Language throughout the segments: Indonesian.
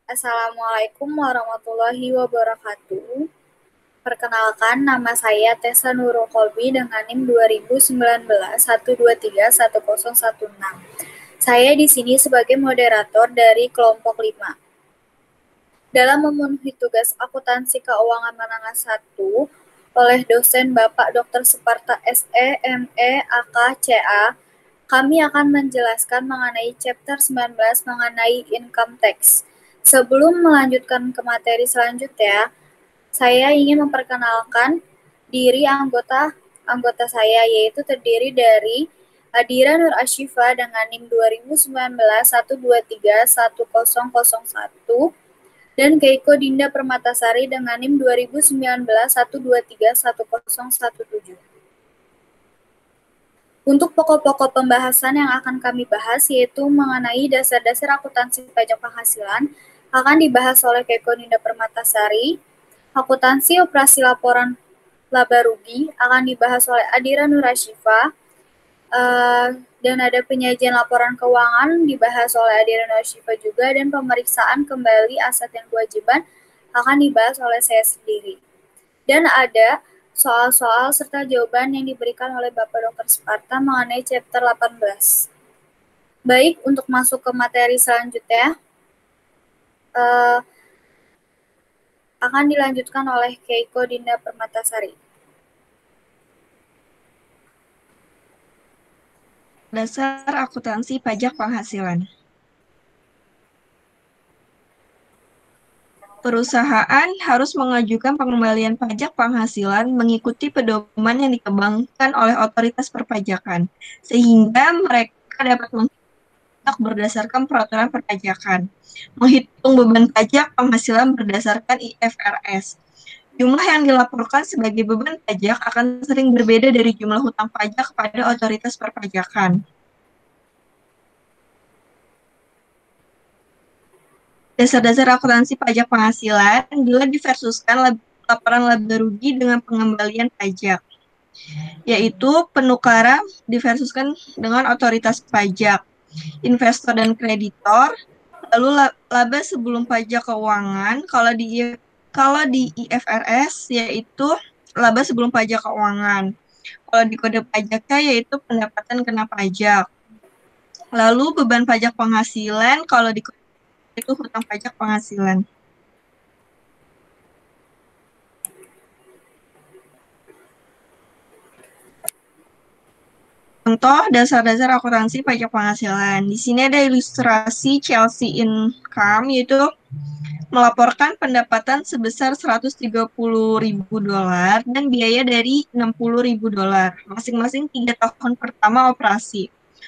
Assalamualaikum warahmatullahi wabarakatuh. Perkenalkan, nama saya Tessa Nurul Kolbi dengan NIM 2019 1231016. Saya di sini sebagai moderator dari kelompok 5. Dalam memenuhi tugas akuntansi keuangan menengah 1 oleh dosen Bapak Dr. Suparta SE, ME, AK, CA, kami akan menjelaskan mengenai chapter 19 mengenai income tax. Sebelum melanjutkan ke materi selanjutnya, saya ingin memperkenalkan diri anggota saya, yaitu terdiri dari Adira Nur Ashifa dengan NIM 2019 1231001 dan Keiko Dinda Permatasari dengan NIM 2019 1231017. Untuk pokok-pokok pembahasan yang akan kami bahas yaitu mengenai dasar-dasar akuntansi pajak penghasilan akan dibahas oleh Keiko Dinda Permatasari. Akuntansi operasi laporan laba rugi akan dibahas oleh Adira Nurashifa. Dan ada penyajian laporan keuangan dibahas oleh Adira Nurashifa juga, dan pemeriksaan kembali aset dan kewajiban akan dibahas oleh saya sendiri. Dan ada soal-soal serta jawaban yang diberikan oleh Bapak Dr. Suparta mengenai chapter 18. Baik, untuk masuk ke materi selanjutnya, akan dilanjutkan oleh Keiko Dinda Permatasari. Dasar akuntansi pajak penghasilan. Perusahaan harus mengajukan pengembalian pajak penghasilan mengikuti pedoman yang dikembangkan oleh otoritas perpajakan, sehingga mereka dapat menghitung berdasarkan peraturan perpajakan. Menghitung beban pajak penghasilan berdasarkan IFRS. Jumlah yang dilaporkan sebagai beban pajak akan sering berbeda dari jumlah hutang pajak kepada otoritas perpajakan. Dasar-dasar akuntansi pajak penghasilan bila diversuskan laporan laba rugi dengan pengembalian pajak, yaitu penukaran diversuskan dengan otoritas pajak, investor dan kreditor, lalu laba sebelum pajak keuangan, kalau di IFRS yaitu laba sebelum pajak keuangan, kalau di kode pajaknya yaitu pendapatan kena pajak, lalu beban pajak penghasilan, kalau di kode itu hutang pajak penghasilan. Contoh dasar-dasar akuntansi pajak penghasilan. Di sini ada ilustrasi Chelsea Income, yaitu melaporkan pendapatan sebesar $130.000 dan biaya dari $60.000, masing-masing 3 tahun pertama operasi.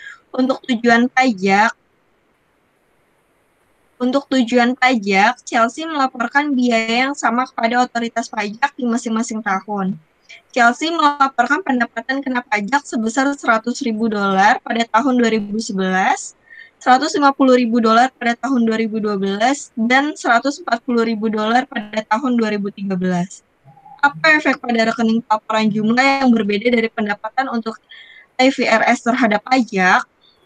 Untuk tujuan pajak, Chelsea melaporkan biaya yang sama kepada otoritas pajak di masing-masing tahun. Chelsea melaporkan pendapatan kena pajak sebesar $100.000 pada tahun 2011, $150.000 pada tahun 2012, dan $140.000 pada tahun 2013. Apa efek pada rekening pelaporan jumlah yang berbeda dari pendapatan untuk IFRS terhadap pajak?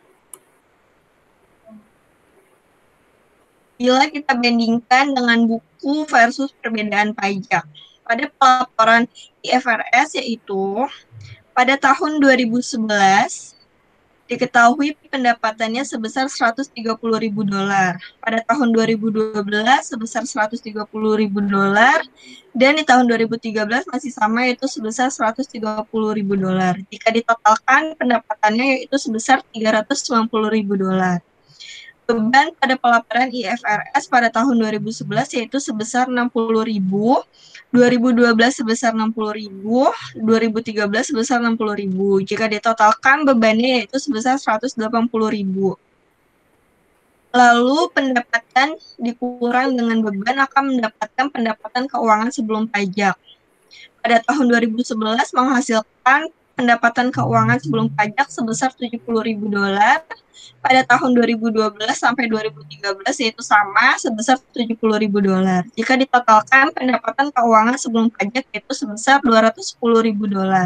Bila kita bandingkan dengan buku versus perbedaan pajak. Pada pelaporan IFRS yaitu pada tahun 2011 diketahui pendapatannya sebesar $130.000. Pada tahun 2012 sebesar $130.000 dan di tahun 2013 masih sama, yaitu sebesar $130.000. Jika ditotalkan pendapatannya yaitu sebesar $390.000. Beban pada pelaporan IFRS pada tahun 2011 yaitu sebesar $60.000, 2012 sebesar $60.000, 2013 sebesar $60.000. Jika ditotalkan bebannya yaitu sebesar $180.000. Lalu pendapatan dikurang dengan beban akan mendapatkan pendapatan keuangan sebelum pajak. Pada tahun 2011 menghasilkan pendapatan keuangan sebelum pajak sebesar $70.000. Pada tahun 2012 sampai 2013 yaitu sama, sebesar $70.000. Jika ditotalkan pendapatan keuangan sebelum pajak yaitu sebesar $210.000.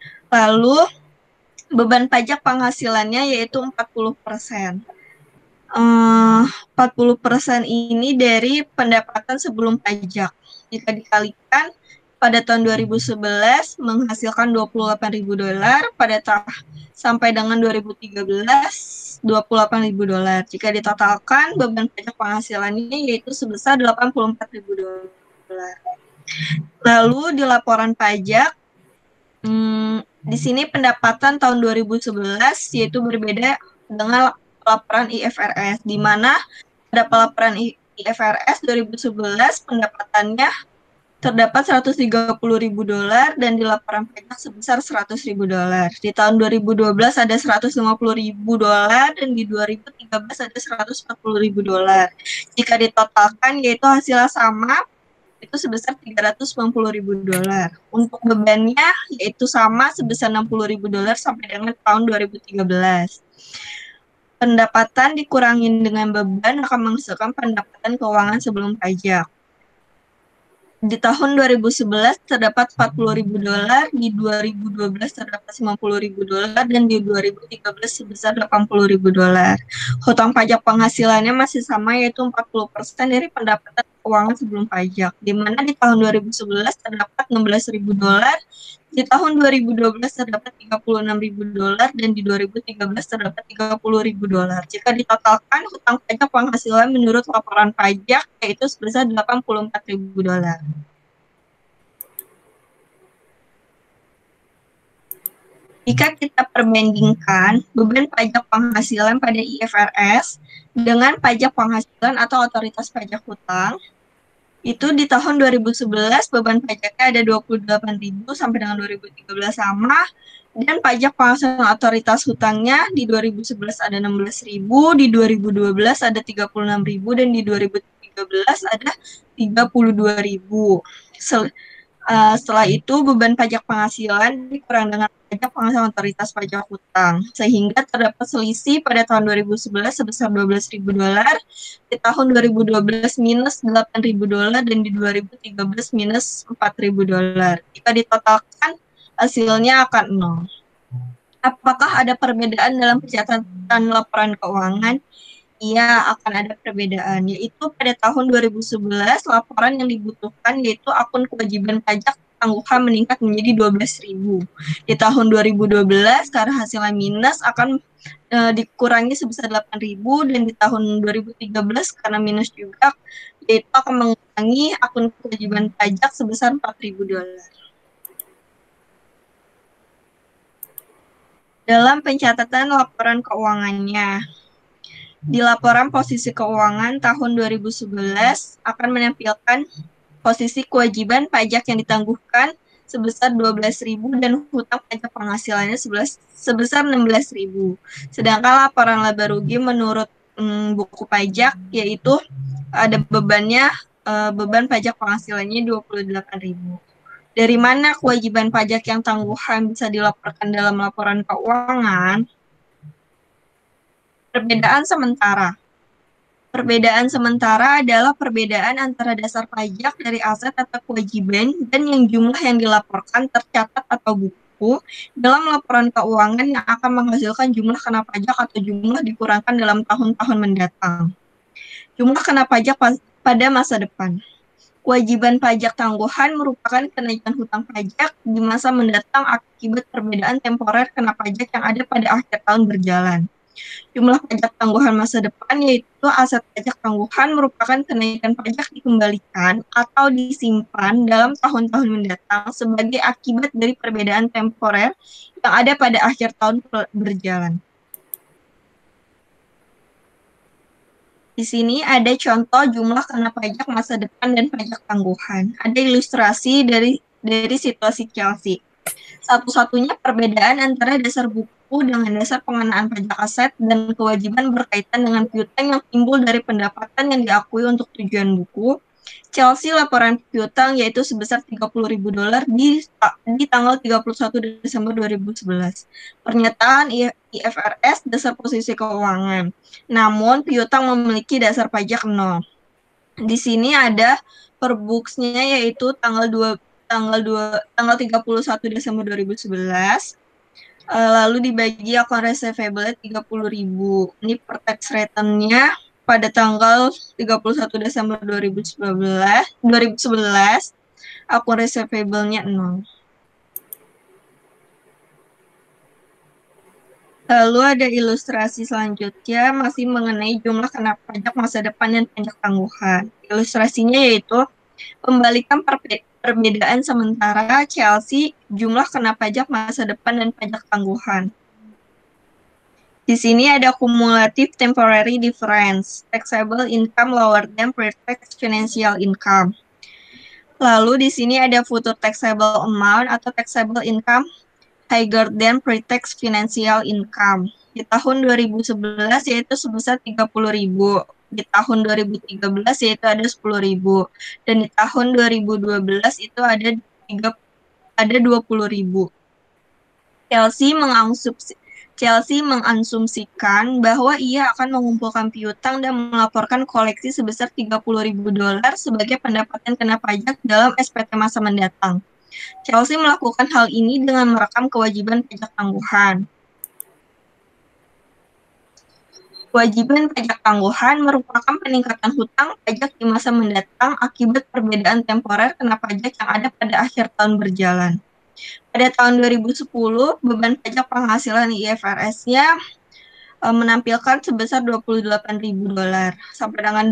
Lalu beban pajak penghasilannya yaitu 40%. 40% ini dari pendapatan sebelum pajak. Jika dikalikan pada tahun 2011 menghasilkan $28.000, sampai dengan 2013 $28.000. Jika ditotalkan beban pajak penghasilannya yaitu sebesar $84.000. Lalu di laporan pajak, di sini pendapatan tahun 2011 yaitu berbeda dengan laporan IFRS, di mana pada laporan IFRS 2011 pendapatannya terdapat $130.000 dan di laporan pajak sebesar $100.000. Di tahun 2012 ada $150.000 dan di 2013 ada $140.000. Jika ditotalkan yaitu hasilnya sama, itu sebesar $390.000. Untuk bebannya yaitu sama sebesar $60.000 sampai dengan tahun 2013. Pendapatan dikurangin dengan beban akan menghasilkan pendapatan keuangan sebelum pajak. Di tahun 2011 terdapat $40.000, di 2012 terdapat $50.000, dan di 2013 sebesar $80.000. Hutang pajak penghasilannya masih sama, yaitu 40% dari pendapatan keuangan sebelum pajak, di mana di tahun 2011 terdapat $16.000, di tahun 2012 terdapat $36.000 dan di 2013 terdapat $30.000. Jika ditotalkan hutang pajak penghasilan menurut laporan pajak yaitu sebesar $84.000. Jika kita perbandingkan beban pajak penghasilan pada IFRS dengan pajak penghasilan atau otoritas pajak hutang, itu di tahun 2011 beban pajaknya ada 28.000 sampai dengan 2013 sama, dan pajak penghasilan otoritas hutangnya di 2011 ada 16.000, di 2012 ada 36.000, dan di 2013 ada 32.000. Setelah itu beban pajak penghasilan dikurang dengan pajak penghasilan otoritas pajak hutang, sehingga terdapat selisih pada tahun 2011 sebesar $12.000, di tahun 2012 minus $8.000, dan di 2013 minus $4.000. Jika ditotalkan hasilnya akan 0. Apakah ada perbedaan dalam pencatatan laporan keuangan? Iya, akan ada perbedaan, yaitu pada tahun 2011 laporan yang dibutuhkan yaitu akun kewajiban pajak tangguhan meningkat menjadi 12.000. Di tahun 2012 karena hasilnya minus akan dikurangi sebesar 8.000, dan di tahun 2013 karena minus juga yaitu akan mengurangi akun kewajiban pajak sebesar $4.000. Dalam pencatatan laporan keuangannya, di laporan posisi keuangan tahun 2011 akan menampilkan posisi kewajiban pajak yang ditangguhkan sebesar 12.000 dan hutang pajak penghasilannya sebesar 16.000. Sedangkan laporan laba rugi menurut buku pajak yaitu ada beban pajak penghasilannya 28.000. Dari mana kewajiban pajak yang tangguhan bisa dilaporkan dalam laporan keuangan? Perbedaan sementara. Perbedaan sementara adalah perbedaan antara dasar pajak dari aset atau kewajiban dan yang jumlah yang dilaporkan tercatat atau buku dalam laporan keuangan yang akan menghasilkan jumlah kena pajak atau jumlah dikurangkan dalam tahun-tahun mendatang. Jumlah kena pajak pada masa depan. Kewajiban pajak tangguhan merupakan kenaikan hutang pajak di masa mendatang akibat perbedaan temporer kena pajak yang ada pada akhir tahun berjalan. Jumlah pajak tangguhan masa depan yaitu aset pajak tangguhan merupakan kenaikan pajak dikembalikan atau disimpan dalam tahun-tahun mendatang sebagai akibat dari perbedaan temporer yang ada pada akhir tahun berjalan. Di sini ada contoh jumlah kena pajak masa depan dan pajak tangguhan. Ada ilustrasi dari situasi Chelsea. Satu-satunya perbedaan antara dasar buku dengan dasar pengenaan pajak aset dan kewajiban berkaitan dengan piutang yang timbul dari pendapatan yang diakui untuk tujuan buku. Chelsea laporan piutang yaitu sebesar $30.000 di tanggal 31 Desember 2011. Pernyataan IFRS dasar posisi keuangan. Namun piutang memiliki dasar pajak 0. Di sini ada per books-nya yaitu tanggal 31 Desember 2011. Lalu dibagi akun receivable 30.000. Ini per tax return-nya pada tanggal 31 Desember 2011, akun receivable-nya 0. Lalu ada ilustrasi selanjutnya masih mengenai jumlah kena pajak masa depan dan pajak tangguhan. Ilustrasinya yaitu pembalikan perbedaan sementara Chelsea jumlah kena pajak masa depan dan pajak tangguhan. Di sini ada cumulative temporary difference, taxable income lower than pre-tax financial income. Lalu di sini ada future taxable amount atau taxable income higher than pre-tax financial income. Di tahun 2011 yaitu sebesar 30.000. Di tahun 2013 yaitu ada 10.000. Dan di tahun 2012 itu ada 20.000. Chelsea mengasumsikan bahwa ia akan mengumpulkan piutang dan melaporkan koleksi sebesar $30.000 sebagai pendapatan kena pajak dalam SPT masa mendatang. Chelsea melakukan hal ini dengan merekam kewajiban pajak tangguhan. Kewajiban pajak tangguhan merupakan peningkatan hutang pajak di masa mendatang akibat perbedaan temporer kena pajak yang ada pada akhir tahun berjalan. Pada tahun 2010, beban pajak penghasilan IFRS-nya menampilkan sebesar $28.000. Sampai dengan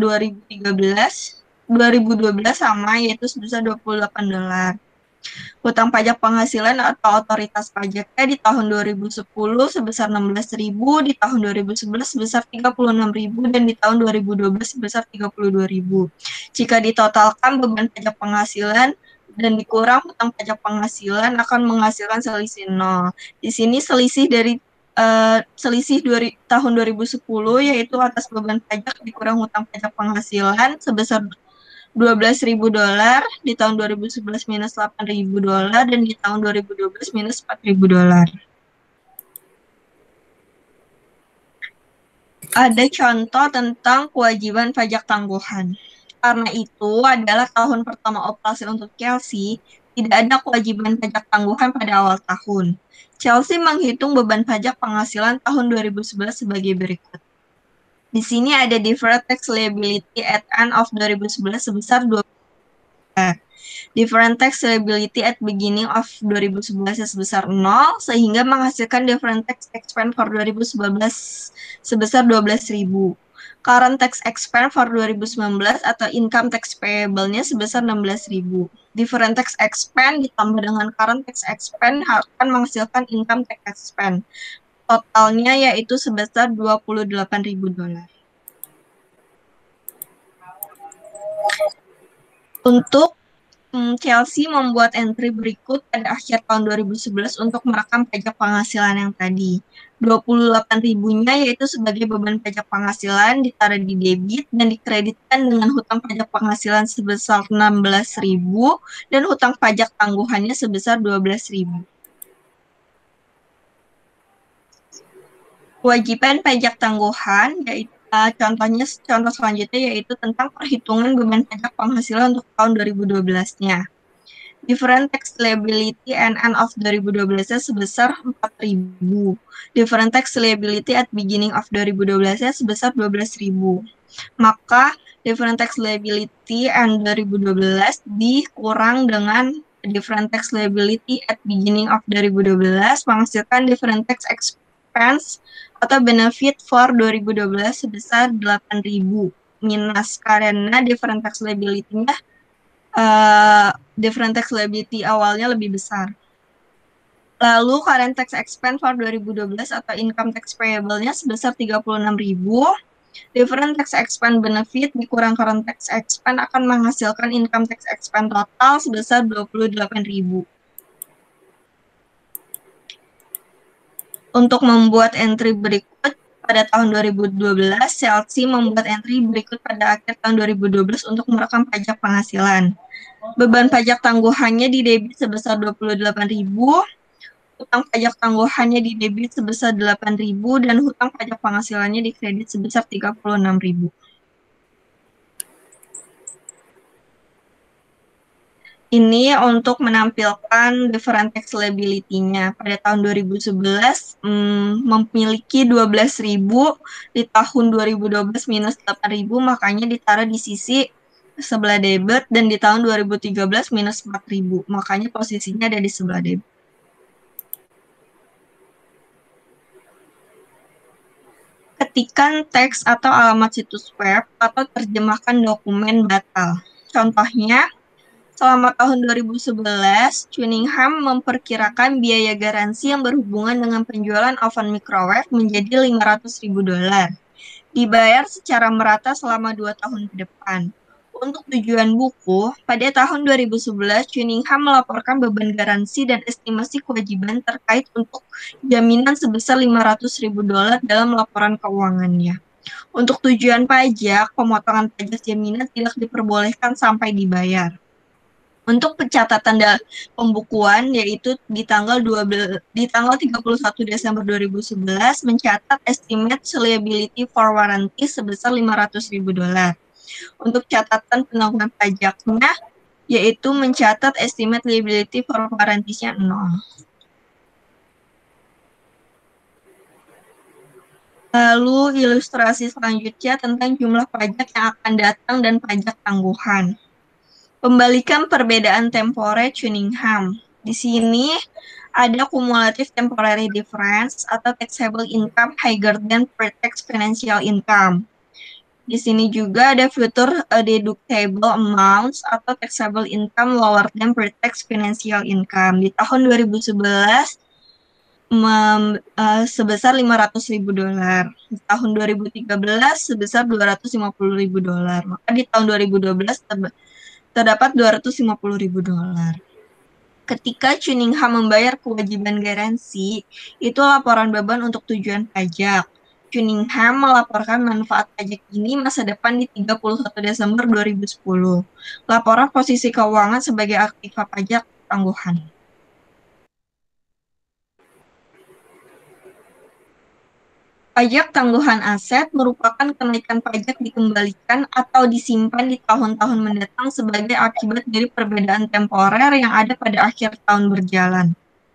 2012 sama, yaitu sebesar $28. Hutang pajak penghasilan atau otoritas pajaknya di tahun 2010 sebesar 16.000, di tahun 2011 sebesar 36.000, dan di tahun 2012 sebesar 32.000. Jika ditotalkan beban pajak penghasilan dan dikurang hutang pajak penghasilan akan menghasilkan selisih 0. Di sini selisih dari tahun 2010 yaitu atas beban pajak dikurang hutang pajak penghasilan sebesar $12.000, di tahun 2011 minus $8.000, dan di tahun 2012 minus $4.000. Ada contoh tentang kewajiban pajak tangguhan. Karena itu adalah tahun pertama operasi untuk Chelsea, tidak ada kewajiban pajak tangguhan pada awal tahun. Chelsea menghitung beban pajak penghasilan tahun 2011 sebagai berikut. Di sini ada deferred tax liability at end of 2011 sebesar 20. Different tax liability at beginning of 2011 sebesar 0, sehingga menghasilkan different tax expense for 2011 sebesar 12.000. Current tax expense for 2019 atau income tax payable-nya sebesar 16.000. Different tax expense ditambah dengan current tax expense akan menghasilkan income tax expense. Totalnya yaitu sebesar $28.000. Untuk Chelsea membuat entry berikut pada akhir tahun 2011 untuk merekam pajak penghasilan yang tadi. 28.000-nya yaitu sebagai beban pajak penghasilan ditaruh di debit dan dikreditkan dengan hutang pajak penghasilan sebesar 16.000 dan hutang pajak tangguhannya sebesar 12.000. Kewajiban pajak tangguhan yaitu contoh selanjutnya yaitu tentang perhitungan beban pajak penghasilan untuk tahun 2012-nya. Different tax liability and end of 2012-nya sebesar 4.000. Different tax liability at beginning of 2012-nya sebesar 12.000. Maka different tax liability and 2012 dikurang dengan different tax liability at beginning of 2012 menghasilkan different tax expense atau benefit for 2012 sebesar 8.000 minus karena different tax liability-nya different tax liability awalnya lebih besar. Lalu current tax expense for 2012 atau income tax payable-nya sebesar 36.000. Different tax expense benefit dikurang current tax expense akan menghasilkan income tax expense total sebesar 28.000. Untuk membuat entry berikut pada tahun 2012, Chelsea membuat entry berikut pada akhir tahun 2012 untuk merekam pajak penghasilan. Beban pajak tangguhannya di debit sebesar 28.000, hutang pajak tangguhannya di debit sebesar 8.000, dan hutang pajak penghasilannya di kredit sebesar 36.000. Ini untuk menampilkan different tax liability-nya. Pada tahun 2011 memiliki 12.000, di tahun 2012 minus 8.000, makanya ditaruh di sisi sebelah debit, dan di tahun 2013 minus 4.000, makanya posisinya ada di sebelah debit. Ketikkan teks atau alamat situs web atau terjemahkan dokumen batal. Contohnya, selama tahun 2011, Cunningham memperkirakan biaya garansi yang berhubungan dengan penjualan oven microwave menjadi $500.000, dibayar secara merata selama 2 tahun ke depan. Untuk tujuan buku, pada tahun 2011, Cunningham melaporkan beban garansi dan estimasi kewajiban terkait untuk jaminan sebesar $500.000 dalam laporan keuangannya. Untuk tujuan pajak, pemotongan pajak jaminan tidak diperbolehkan sampai dibayar. Untuk pencatatan pembukuan, yaitu di tanggal 31 Desember 2011 mencatat estimate liability for warranty sebesar $500.000. Untuk catatan penangguhan pajaknya, yaitu mencatat estimate liability for warranty-nya 0. Lalu ilustrasi selanjutnya tentang jumlah pajak yang akan datang dan pajak tangguhan. Pembalikan perbedaan tempore Cunningham. Di sini ada cumulative temporary difference atau taxable income higher than pre-tax financial income. Di sini juga ada future deductible amounts atau taxable income lower than pre-tax financial income. Di tahun 2011 sebesar $500.000. Di tahun 2013 sebesar $250.000. Maka di tahun 2012 terdapat $250.000. Ketika Cunningham membayar kewajiban garansi, itu laporan beban untuk tujuan pajak. Cunningham melaporkan manfaat pajak ini masa depan di 31 Desember 2010. Laporan posisi keuangan sebagai aktiva pajak tangguhan. Pajak tangguhan aset merupakan kenaikan pajak dikembalikan atau disimpan di tahun-tahun mendatang sebagai akibat dari perbedaan temporer yang ada pada akhir tahun berjalan.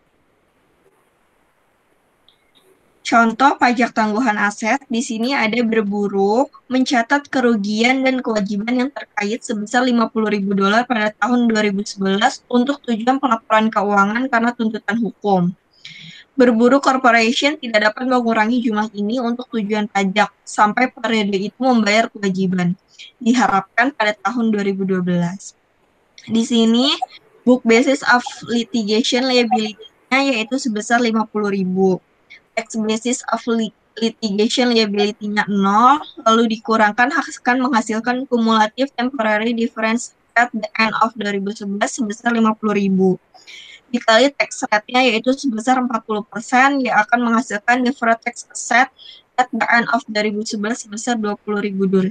Contoh pajak tangguhan aset, di sini ada berburu, mencatat kerugian dan kewajiban yang terkait sebesar $50.000 pada tahun 2011 untuk tujuan pelaporan keuangan karena tuntutan hukum. Berburu corporation tidak dapat mengurangi jumlah ini untuk tujuan pajak sampai periode itu membayar kewajiban. Diharapkan pada tahun 2012. Di sini, book basis of litigation liability-nya yaitu sebesar $50.000. Tax basis of litigation liability-nya 0, lalu dikurangkan akan menghasilkan cumulative temporary difference at the end of 2011 sebesar $50.000. Dikali tax rate-nya yaitu sebesar 40%, yang akan menghasilkan deferred tax asset at the end of 2011 sebesar $20.000.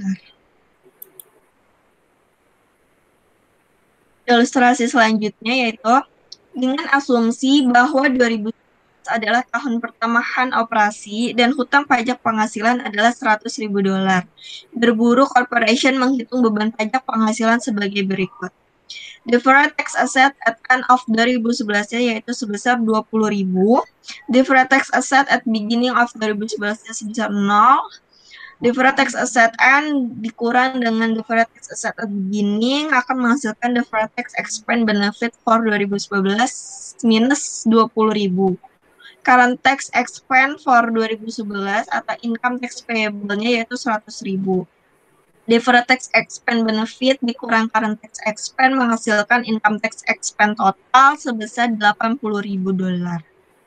Ilustrasi selanjutnya yaitu dengan asumsi bahwa 2011 adalah tahun pertambahan operasi dan hutang pajak penghasilan adalah $100.000. Berburu Corporation menghitung beban pajak penghasilan sebagai berikut. Deferred tax asset at end of 2011 yaitu sebesar $20.000. Deferred tax asset at beginning of 2011 sebesar 0. Deferred tax asset end dikurang dengan deferred tax asset at beginning akan menghasilkan deferred tax expense benefit for 2011 minus $20.000. Current tax expense for 2011 atau income tax payable-nya yaitu $100.000. Deferred tax expense benefit dikurang current tax expense menghasilkan income tax expense total sebesar $80.000.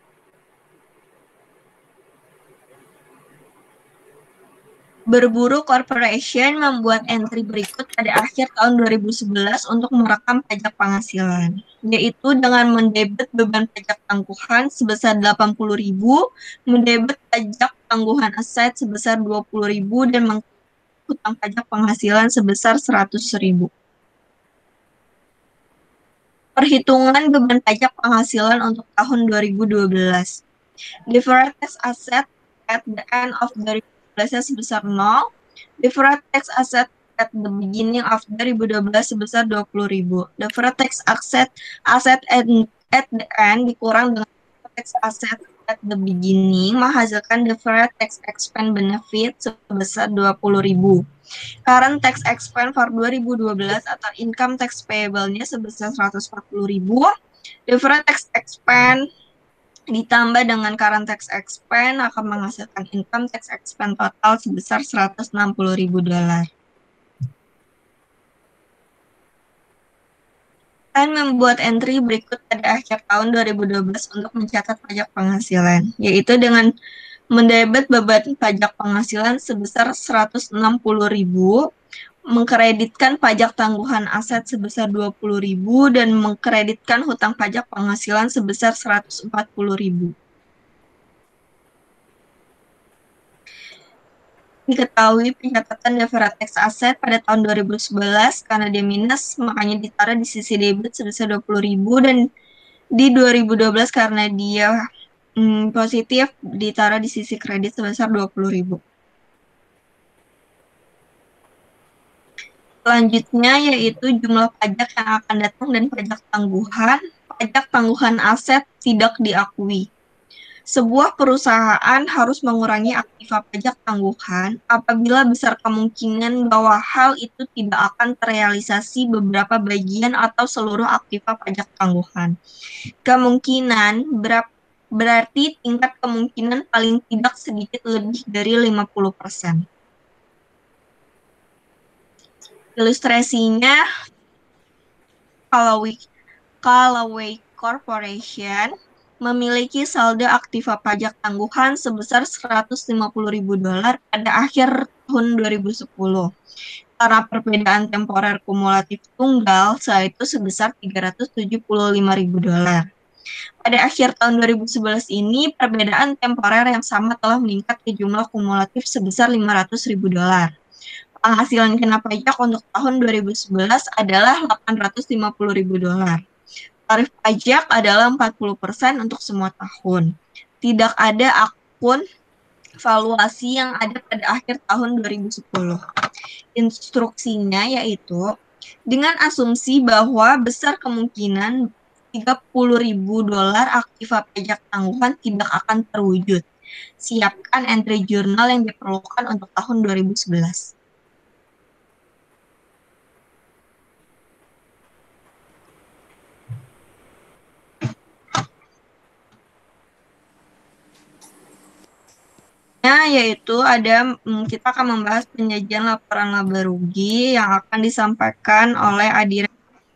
Berburu Corporation membuat entry berikut pada akhir tahun 2011 untuk merekam pajak penghasilan, yaitu dengan mendebit beban pajak tangguhan sebesar $80.000, mendebit pajak tangguhan aset sebesar $20.000, dan hutang pajak penghasilan sebesar $100.000. Perhitungan beban pajak penghasilan untuk tahun 2012. Deferred tax asset at the end of 2012 sebesar 0. Deferred tax asset at the beginning of 2012 sebesar 20.000. Deferred tax asset at the end dikurang dengan tax asset at the beginning menghasilkan deferred tax expense benefit sebesar 20.000. Current tax expense for 2012 atau income tax payable-nya sebesar 140.000. Deferred tax expense ditambah dengan current tax expense akan menghasilkan income tax expense total sebesar $160.000. Dan membuat entry berikut pada akhir tahun 2012 untuk mencatat pajak penghasilan, yaitu dengan mendebet beban pajak penghasilan sebesar $160.000, mengkreditkan pajak tangguhan aset sebesar $20.000, dan mengkreditkan hutang pajak penghasilan sebesar $140.000. Diketahui pencatatan deferred tax asset pada tahun 2011 karena dia minus, makanya ditaruh di sisi debit sebesar 20.000, dan di 2012 karena dia positif ditaruh di sisi kredit sebesar 20.000. Selanjutnya yaitu jumlah pajak yang akan datang dan pajak tangguhan. Pajak tangguhan aset tidak diakui. Sebuah perusahaan harus mengurangi aktiva pajak tangguhan apabila besar kemungkinan bahwa hal itu tidak akan terrealisasi beberapa bagian atau seluruh aktiva pajak tangguhan. Kemungkinan berarti tingkat kemungkinan paling tidak sedikit lebih dari 50%. Ilustrasinya, Callaway Corporation memiliki saldo aktiva pajak tangguhan sebesar $150.000 pada akhir tahun 2010. Karena perbedaan temporer kumulatif tunggal setelah itu sebesar $375.000. Pada akhir tahun 2011 ini, perbedaan temporer yang sama telah meningkat ke jumlah kumulatif sebesar $500.000. Penghasilan kena pajak untuk tahun 2011 adalah $850.000. Tarif pajak adalah 40% untuk semua tahun. Tidak ada akun valuasi yang ada pada akhir tahun 2010. Instruksinya yaitu dengan asumsi bahwa besar kemungkinan $30.000 aktiva pajak tangguhan tidak akan terwujud. Siapkan entry jurnal yang diperlukan untuk tahun 2011. Yaitu kita akan membahas penyajian laporan laba rugi yang akan disampaikan oleh Adira.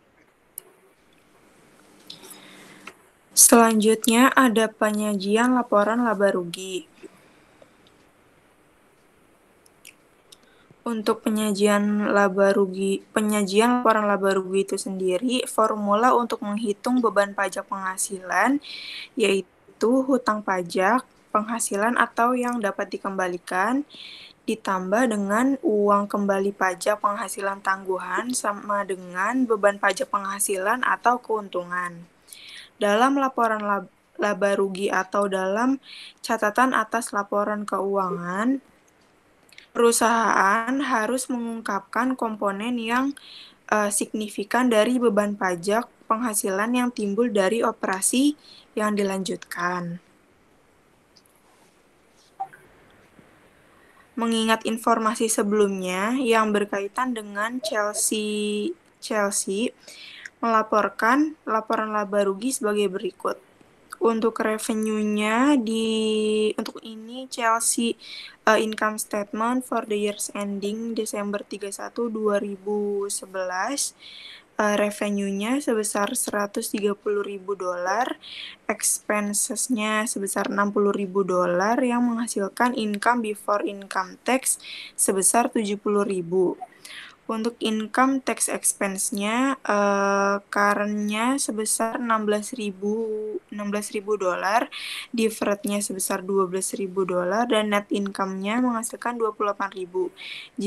Selanjutnya ada penyajian laporan laba rugi. Untuk penyajian laporan laba rugi itu sendiri, formula untuk menghitung beban pajak penghasilan yaitu hutang pajak penghasilan atau yang dapat dikembalikan ditambah dengan uang kembali pajak penghasilan tangguhan sama dengan beban pajak penghasilan atau keuntungan. Dalam laporan laba rugi atau dalam catatan atas laporan keuangan, perusahaan harus mengungkapkan komponen yang signifikan dari beban pajak penghasilan yang timbul dari operasi yang dilanjutkan. Mengingat informasi sebelumnya yang berkaitan dengan Chelsea melaporkan laporan laba rugi sebagai berikut. Untuk revenue-nya untuk ini Chelsea income statement for the years ending Desember 31, 2011. Revenue-nya sebesar $130.000, expenses-nya sebesar $60.000 yang menghasilkan income before income tax sebesar $70.000. Untuk income tax expense-nya, current-nya sebesar $16.000, deferred-nya sebesar $12.000, dan net income-nya menghasilkan $28.000.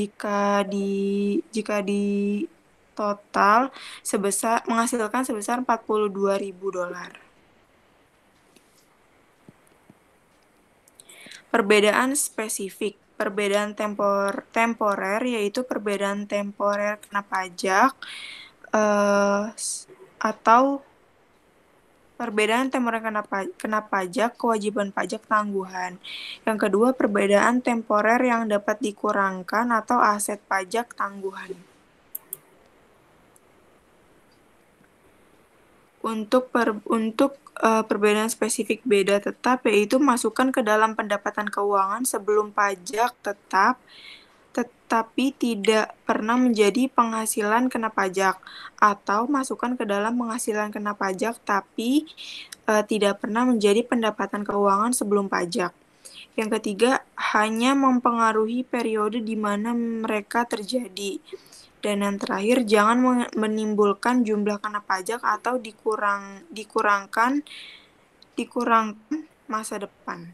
Jika di total menghasilkan sebesar $42.000. Perbedaan spesifik. perbedaan temporer, yaitu perbedaan temporer kena pajak, atau perbedaan temporer kena pajak, kewajiban pajak tangguhan. Yang kedua, perbedaan temporer yang dapat dikurangkan atau aset pajak tangguhan. Untuk perbedaan spesifik beda tetap, yaitu masukkan ke dalam pendapatan keuangan sebelum pajak tetap, tetapi tidak pernah menjadi penghasilan kena pajak, atau masukkan ke dalam penghasilan kena pajak tapi tidak pernah menjadi pendapatan keuangan sebelum pajak. Yang ketiga, hanya mempengaruhi periode di mana mereka terjadi. Dan yang terakhir, jangan menimbulkan jumlah kena pajak atau dikurangkan masa depan.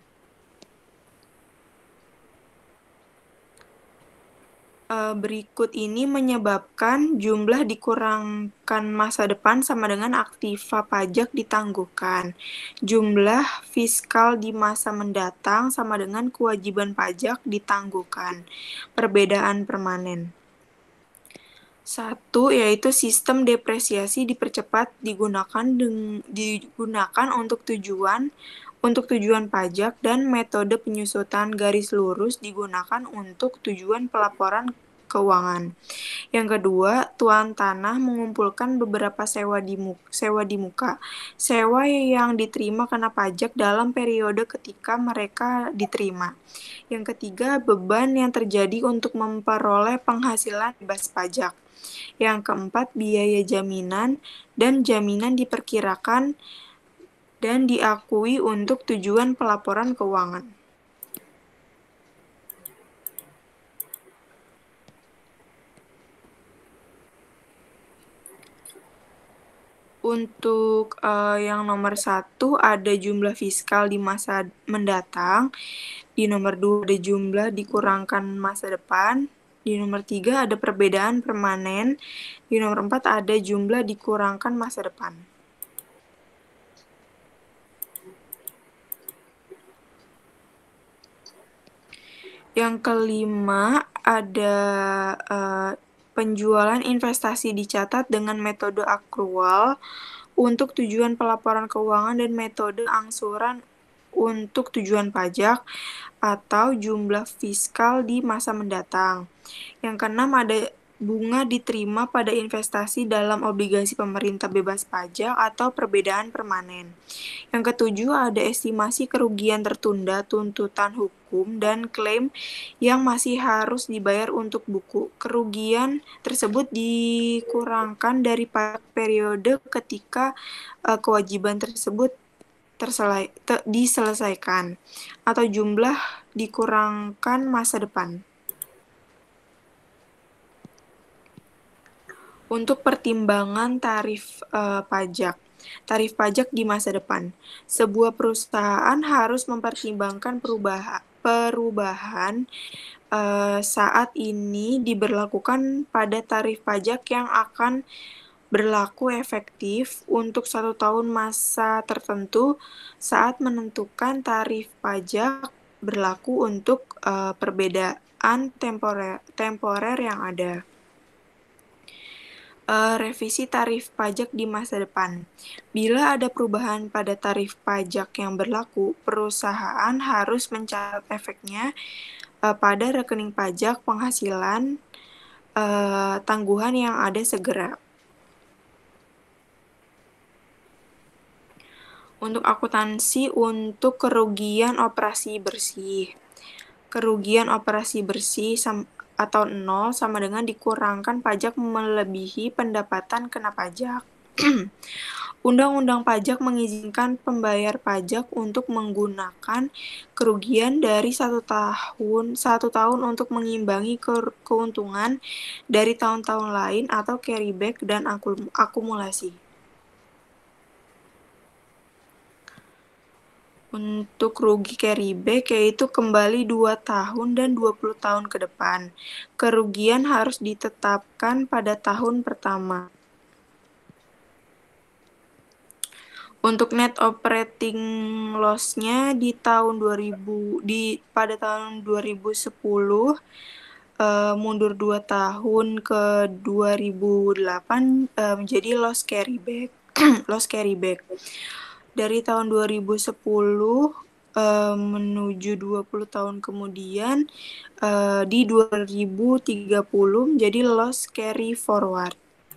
Berikut ini menyebabkan jumlah dikurangkan masa depan sama dengan aktiva pajak ditangguhkan. Jumlah fiskal di masa mendatang sama dengan kewajiban pajak ditangguhkan. Perbedaan permanen. 1, yaitu sistem depresiasi dipercepat digunakan untuk tujuan pajak, dan metode penyusutan garis lurus digunakan untuk tujuan pelaporan keuangan. Yang kedua, tuan tanah mengumpulkan beberapa sewa di muka. Sewa yang diterima kena pajak dalam periode ketika mereka diterima. Yang ketiga, beban yang terjadi untuk memperoleh penghasilan bebas pajak. Yang keempat, biaya jaminan dan jaminan diperkirakan dan diakui untuk tujuan pelaporan keuangan. Untuk yang nomor 1 ada jumlah fiskal di masa mendatang, di nomor 2 ada jumlah dikurangkan masa depan, di nomor 3 ada perbedaan permanen, di nomor 4 ada jumlah dikurangkan masa depan. Yang kelima ada penjualan investasi dicatat dengan metode akrual untuk tujuan pelaporan keuangan dan metode angsuran untuk tujuan pajak atau jumlah fiskal di masa mendatang. Yang keenam ada bunga diterima pada investasi dalam obligasi pemerintah bebas pajak atau perbedaan permanen. Yang ketujuh ada estimasi kerugian tertunda, tuntutan hukum, dan klaim yang masih harus dibayar untuk buku. Kerugian tersebut dikurangkan dari pajak periode ketika kewajiban tersebut diselesaikan, atau jumlah dikurangkan masa depan. Untuk pertimbangan tarif pajak. Tarif pajak di masa depan. Sebuah perusahaan harus mempertimbangkan perubahan saat ini diberlakukan pada tarif pajak yang akan berlaku efektif untuk 1 tahun masa tertentu saat menentukan tarif pajak berlaku untuk perbedaan temporer yang ada. Revisi tarif pajak di masa depan. Bila ada perubahan pada tarif pajak yang berlaku, perusahaan harus mencatat efeknya pada rekening pajak penghasilan tangguhan yang ada segera. Untuk akuntansi untuk kerugian operasi bersih. Kerugian operasi bersih atau 0 sama dengan dikurangkan pajak melebihi pendapatan kena pajak. Undang-undang pajak mengizinkan pembayar pajak untuk menggunakan kerugian dari 1 tahun untuk mengimbangi keuntungan dari tahun-tahun lain atau carryback dan akumulasi. Untuk rugi carryback yaitu kembali 2 tahun dan 20 tahun ke depan. Kerugian harus ditetapkan pada tahun pertama. Untuk net operating loss-nya pada tahun 2010 mundur 2 tahun ke 2008 menjadi loss carry back. Loss carry back. Dari tahun 2010 menuju 20 tahun kemudian di 2030 menjadi loss carry forward.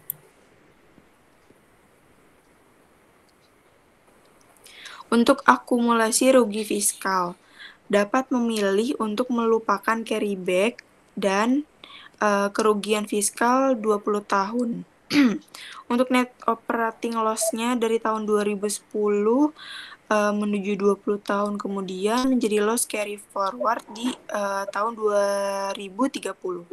Untuk akumulasi rugi fiskal, dapat memilih untuk melupakan carryback dan kerugian fiskal 20 tahun. Untuk net operating loss-nya dari tahun 2010 menuju 20 tahun kemudian menjadi loss carry forward di tahun 2030.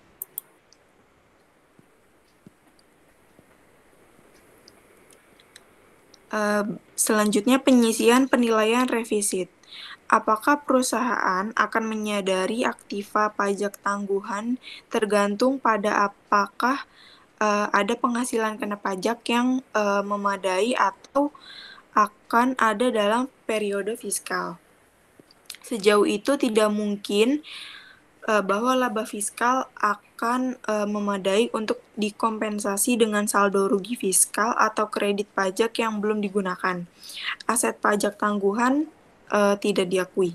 Selanjutnya penyisian penilaian revisit. Apakah perusahaan akan menyadari aktiva pajak tangguhan tergantung pada apakah ada penghasilan kena pajak yang memadai atau akan ada dalam periode fiskal. Sejauh itu tidak mungkin bahwa laba fiskal akan memadai untuk dikompensasi dengan saldo rugi fiskal atau kredit pajak yang belum digunakan. Aset pajak tangguhan tidak diakui.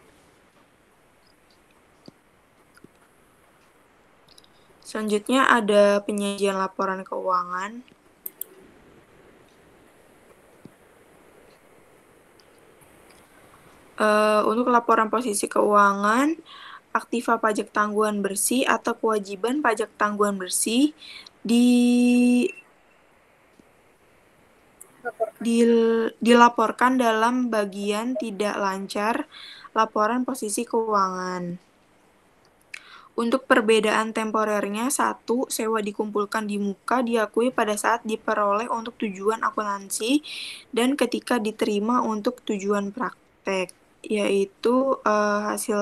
Selanjutnya ada penyajian laporan keuangan. Untuk laporan posisi keuangan, aktiva pajak tangguhan bersih atau kewajiban pajak tangguhan bersih dilaporkan dalam bagian tidak lancar laporan posisi keuangan. Untuk perbedaan temporernya, 1. Sewa dikumpulkan di muka diakui pada saat diperoleh untuk tujuan akuntansi dan ketika diterima untuk tujuan praktek, yaitu hasil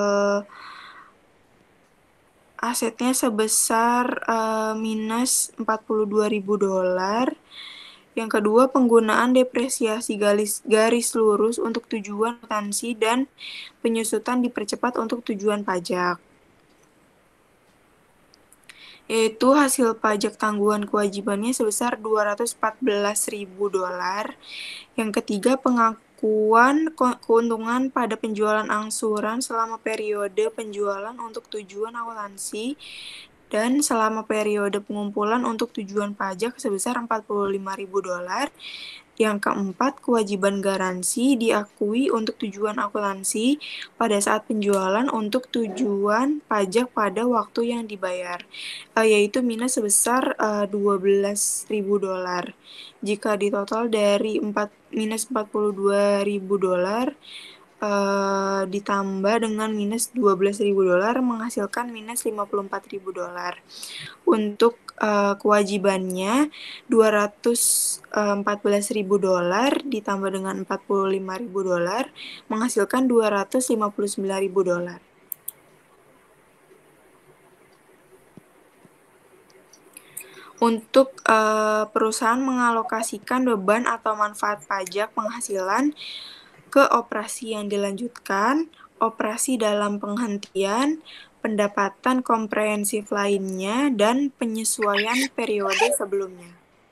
asetnya sebesar minus $42.000. Yang kedua, penggunaan depresiasi garis lurus untuk tujuan akuntansi dan penyusutan dipercepat untuk tujuan pajak, yaitu hasil pajak tangguhan kewajibannya sebesar $214.000. Yang ketiga, pengakuan keuntungan pada penjualan angsuran selama periode penjualan untuk tujuan akuntansi dan selama periode pengumpulan untuk tujuan pajak sebesar $45.000. Yang keempat, kewajiban garansi diakui untuk tujuan akuntansi pada saat penjualan untuk tujuan pajak pada waktu yang dibayar, yaitu minus sebesar $12.000. Jika ditotal dari minus $42.000 ditambah dengan minus $12.000 menghasilkan minus $54.000. Untuk kewajibannya $214.000 ditambah dengan $45.000 menghasilkan $259.000. Untuk perusahaan mengalokasikan beban atau manfaat pajak penghasilan ke operasi yang dilanjutkan, operasi dalam penghentian, pendapatan komprehensif lainnya, dan penyesuaian periode sebelumnya.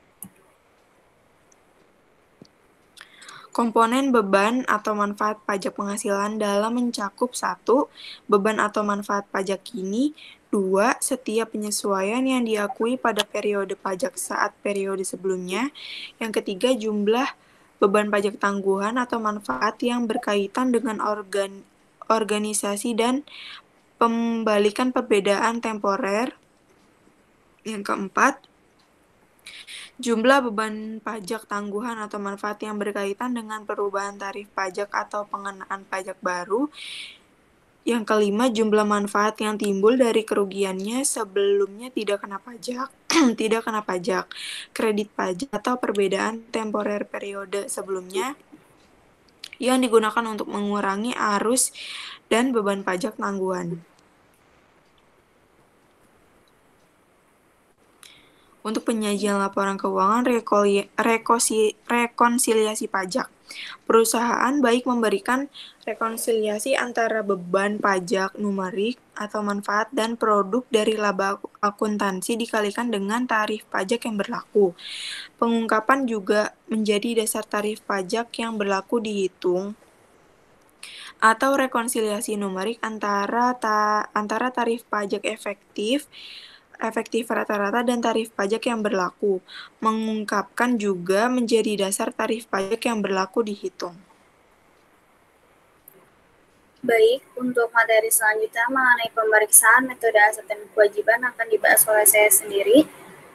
Komponen beban atau manfaat pajak penghasilan dalam mencakup 1. Beban atau manfaat pajak kini, 2. Setiap penyesuaian yang diakui pada periode pajak saat periode sebelumnya. Yang ketiga, jumlah beban pajak tangguhan atau manfaat yang berkaitan dengan organisasi dan pembalikan perbedaan temporer. Yang keempat, jumlah beban pajak tangguhan atau manfaat yang berkaitan dengan perubahan tarif pajak atau pengenaan pajak baru. Yang kelima, jumlah manfaat yang timbul dari kerugiannya sebelumnya tidak kena pajak, kredit pajak atau perbedaan temporer periode sebelumnya yang digunakan untuk mengurangi arus dan beban pajak tangguhan. untuk penyajian laporan keuangan rekonsiliasi pajak. Perusahaan baik memberikan rekonsiliasi antara beban pajak numerik atau manfaat dan produk dari laba akuntansi dikalikan dengan tarif pajak yang berlaku. Pengungkapan juga menjadi dasar tarif pajak yang berlaku dihitung atau rekonsiliasi numerik antara tarif pajak efektif rata-rata dan tarif pajak yang berlaku. Mengungkapkan juga menjadi dasar tarif pajak yang berlaku dihitung. Baik, untuk materi selanjutnya mengenai pemeriksaan metode aset dan kewajiban akan dibahas oleh saya sendiri.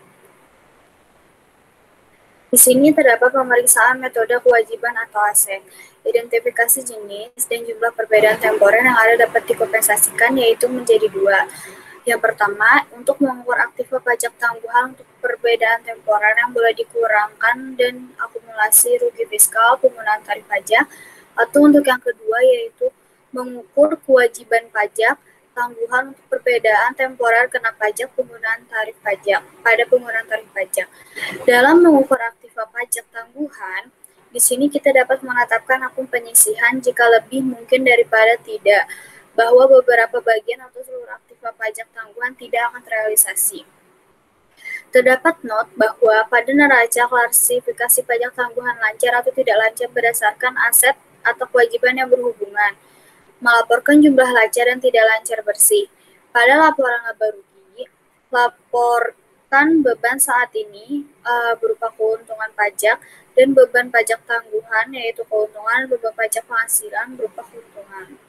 Di sini terdapat pemeriksaan metode kewajiban atau aset, identifikasi jenis dan jumlah perbedaan temporer yang ada dapat dikompensasikan, yaitu menjadi dua. Yang pertama, untuk mengukur aktiva pajak tangguhan untuk perbedaan temporer yang boleh dikurangkan dan akumulasi rugi fiskal penggunaan tarif pajak, atau untuk yang kedua yaitu mengukur kewajiban pajak tangguhan untuk perbedaan temporer kena pajak penggunaan tarif pajak pada penggunaan tarif pajak. Dalam mengukur aktiva pajak tangguhan, di sini kita dapat menetapkan akun penyisihan jika lebih mungkin daripada tidak, bahwa beberapa bagian atau seluruh aktiva pajak tangguhan tidak akan terrealisasi. Terdapat not bahwa pada neraca klasifikasi pajak tangguhan lancar atau tidak lancar berdasarkan aset atau kewajiban yang berhubungan, melaporkan jumlah lancar dan tidak lancar bersih. Pada laporan laba rugi, laporkan beban saat ini berupa keuntungan pajak dan beban pajak tangguhan, yaitu keuntungan, beban pajak penghasilan berupa keuntungan.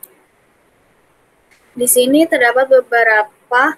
Di sini terdapat beberapa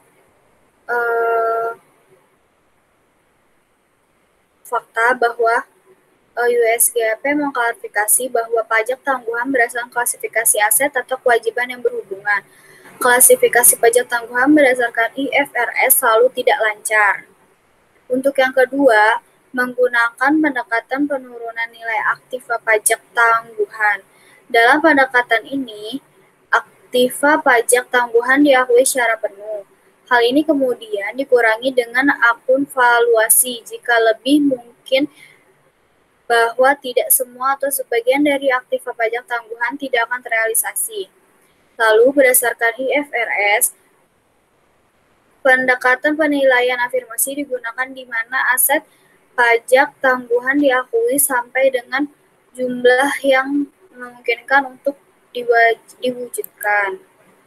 fakta bahwa USGAP mengklarifikasi bahwa pajak tangguhan berdasarkan klasifikasi aset atau kewajiban yang berhubungan. Klasifikasi pajak tangguhan berdasarkan IFRS selalu tidak lancar. Untuk yang kedua, menggunakan pendekatan penurunan nilai aktiva pajak tangguhan. Dalam pendekatan ini, aktiva pajak tangguhan diakui secara penuh. Hal ini kemudian dikurangi dengan akun valuasi jika lebih mungkin bahwa tidak semua atau sebagian dari aktiva pajak tangguhan tidak akan terrealisasi. Lalu berdasarkan IFRS, pendekatan penilaian afirmasi digunakan di mana aset pajak tangguhan diakui sampai dengan jumlah yang memungkinkan untuk diwujudkan.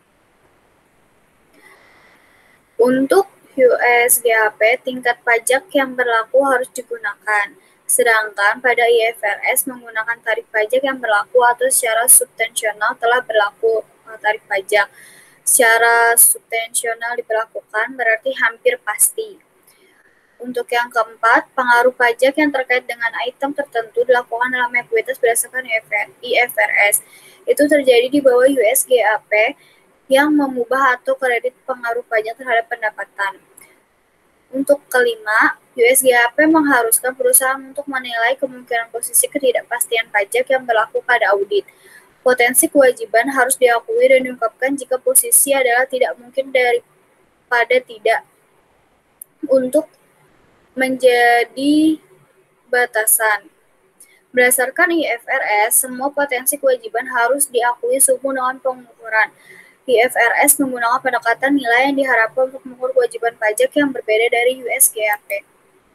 Untuk USGAP, tingkat pajak yang berlaku harus digunakan. Sedangkan pada IFRS menggunakan tarif pajak yang berlaku atau secara subtensional telah berlaku tarif pajak. Secara subtensional diberlakukan berarti hampir pasti. Untuk yang keempat, pengaruh pajak yang terkait dengan item tertentu dilakukan dalam ekuitas berdasarkan IFRS. Itu terjadi di bawah USGAP yang mengubah atau kredit pengaruh pajak terhadap pendapatan. Untuk kelima, USGAP mengharuskan perusahaan untuk menilai kemungkinan posisi ketidakpastian pajak yang berlaku pada audit. Potensi kewajiban harus diakui dan diungkapkan jika posisi adalah tidak mungkin daripada tidak. Untuk menjadi batasan, berdasarkan IFRS, semua potensi kewajiban harus diakui sehubung dengan pengukuran. IFRS menggunakan pendekatan nilai yang diharapkan untuk mengukur kewajiban pajak yang berbeda dari USGAP.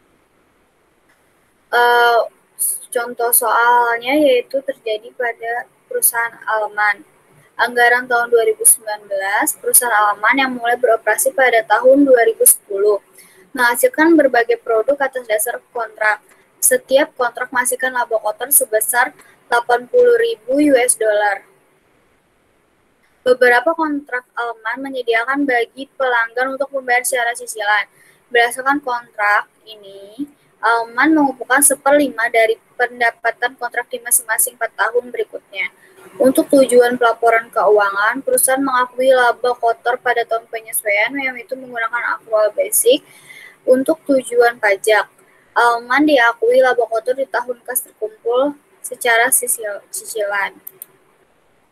Contoh soalnya yaitu terjadi pada perusahaan Alman. Anggaran tahun 2019, perusahaan Alman yang mulai beroperasi pada tahun 2010 menghasilkan berbagai produk atas dasar kontrak. Setiap kontrak menghasilkan laba kotor sebesar $80.000. Beberapa kontrak Alman menyediakan bagi pelanggan untuk membayar secara cicilan. Berdasarkan kontrak ini, Alman mengumpulkan 1/5 dari pendapatan kontrak di masing-masing 4 tahun berikutnya. Untuk tujuan pelaporan keuangan, perusahaan mengakui laba kotor pada tahun penyesuaian, yang itu menggunakan akrual basic. Untuk tujuan pajak, Alman diakui laba kotor di tahun kas terkumpul secara cicilan.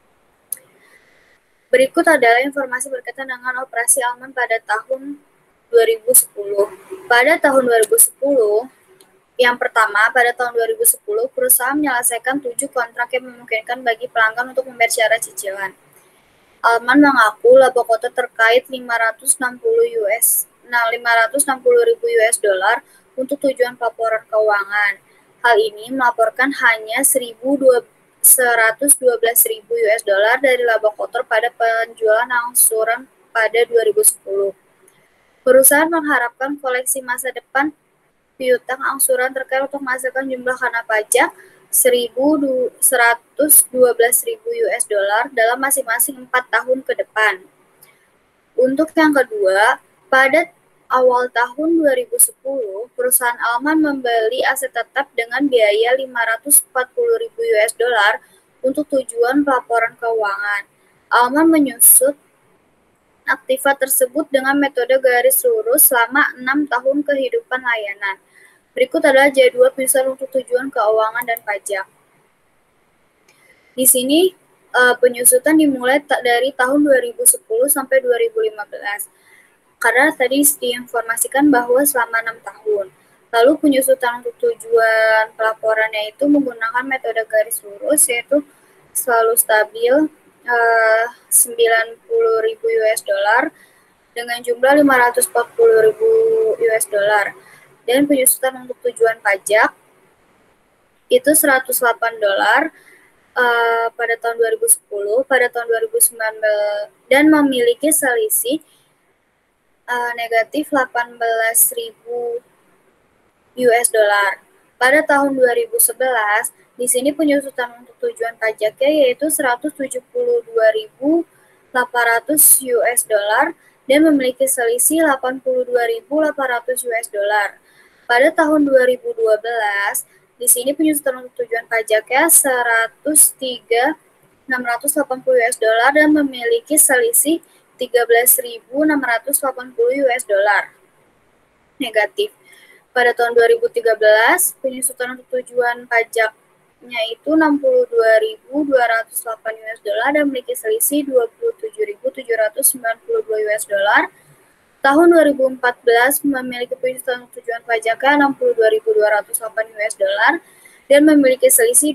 Berikut adalah informasi berkaitan dengan operasi Alman pada tahun 2010. Pada tahun 2010, yang pertama, pada tahun 2010, perusahaan menyelesaikan 7 kontrak yang memungkinkan bagi pelanggan untuk membayar secara cicilan. Alman mengaku laba kota terkait 560 ribu US dollar untuk tujuan pelaporan keuangan. Hal ini melaporkan hanya 112 ribu US dollar dari laba kotor pada penjualan angsuran pada 2010. Perusahaan mengharapkan koleksi masa depan piutang angsuran terkait untuk menghasilkan jumlah kena pajak 112 ribu US dollar dalam masing-masing 4 tahun ke depan. Untuk yang kedua, pada awal tahun 2010, perusahaan Alman membeli aset tetap dengan biaya 540 ribu US dollar untuk tujuan pelaporan keuangan. Alman menyusut aktiva tersebut dengan metode garis lurus selama 6 tahun kehidupan layanan. Berikut adalah jadwal penyusutan untuk tujuan keuangan dan pajak. Di sini penyusutan dimulai dari tahun 2010 sampai 2015. Karena tadi diinformasikan bahwa selama 6 tahun. Lalu penyusutan untuk tujuan pelaporannya itu menggunakan metode garis lurus, yaitu selalu stabil 90 ribu US dollar dengan jumlah 540 ribu US dollar. Dan penyusutan untuk tujuan pajak itu 108 dolar pada tahun 2010, pada tahun 2019, dan memiliki selisih negatif 18.000 US dollar. Pada tahun 2011, di sini penyusutan untuk tujuan pajaknya yaitu 172.800 US dollar dan memiliki selisih 82.800 US dollar. Pada tahun 2012, di sini penyusutan untuk tujuan pajaknya 103.680 US dollar dan memiliki selisih 13.680 US dollar negatif. Pada tahun 2013, penyusutan untuk tujuan pajaknya itu 62.208 US dollar dan memiliki selisih 27.792 US dollar. Tahun 2014 memiliki penyusutan untuk tujuan pajaknya 62.208 US dollar dan memiliki selisih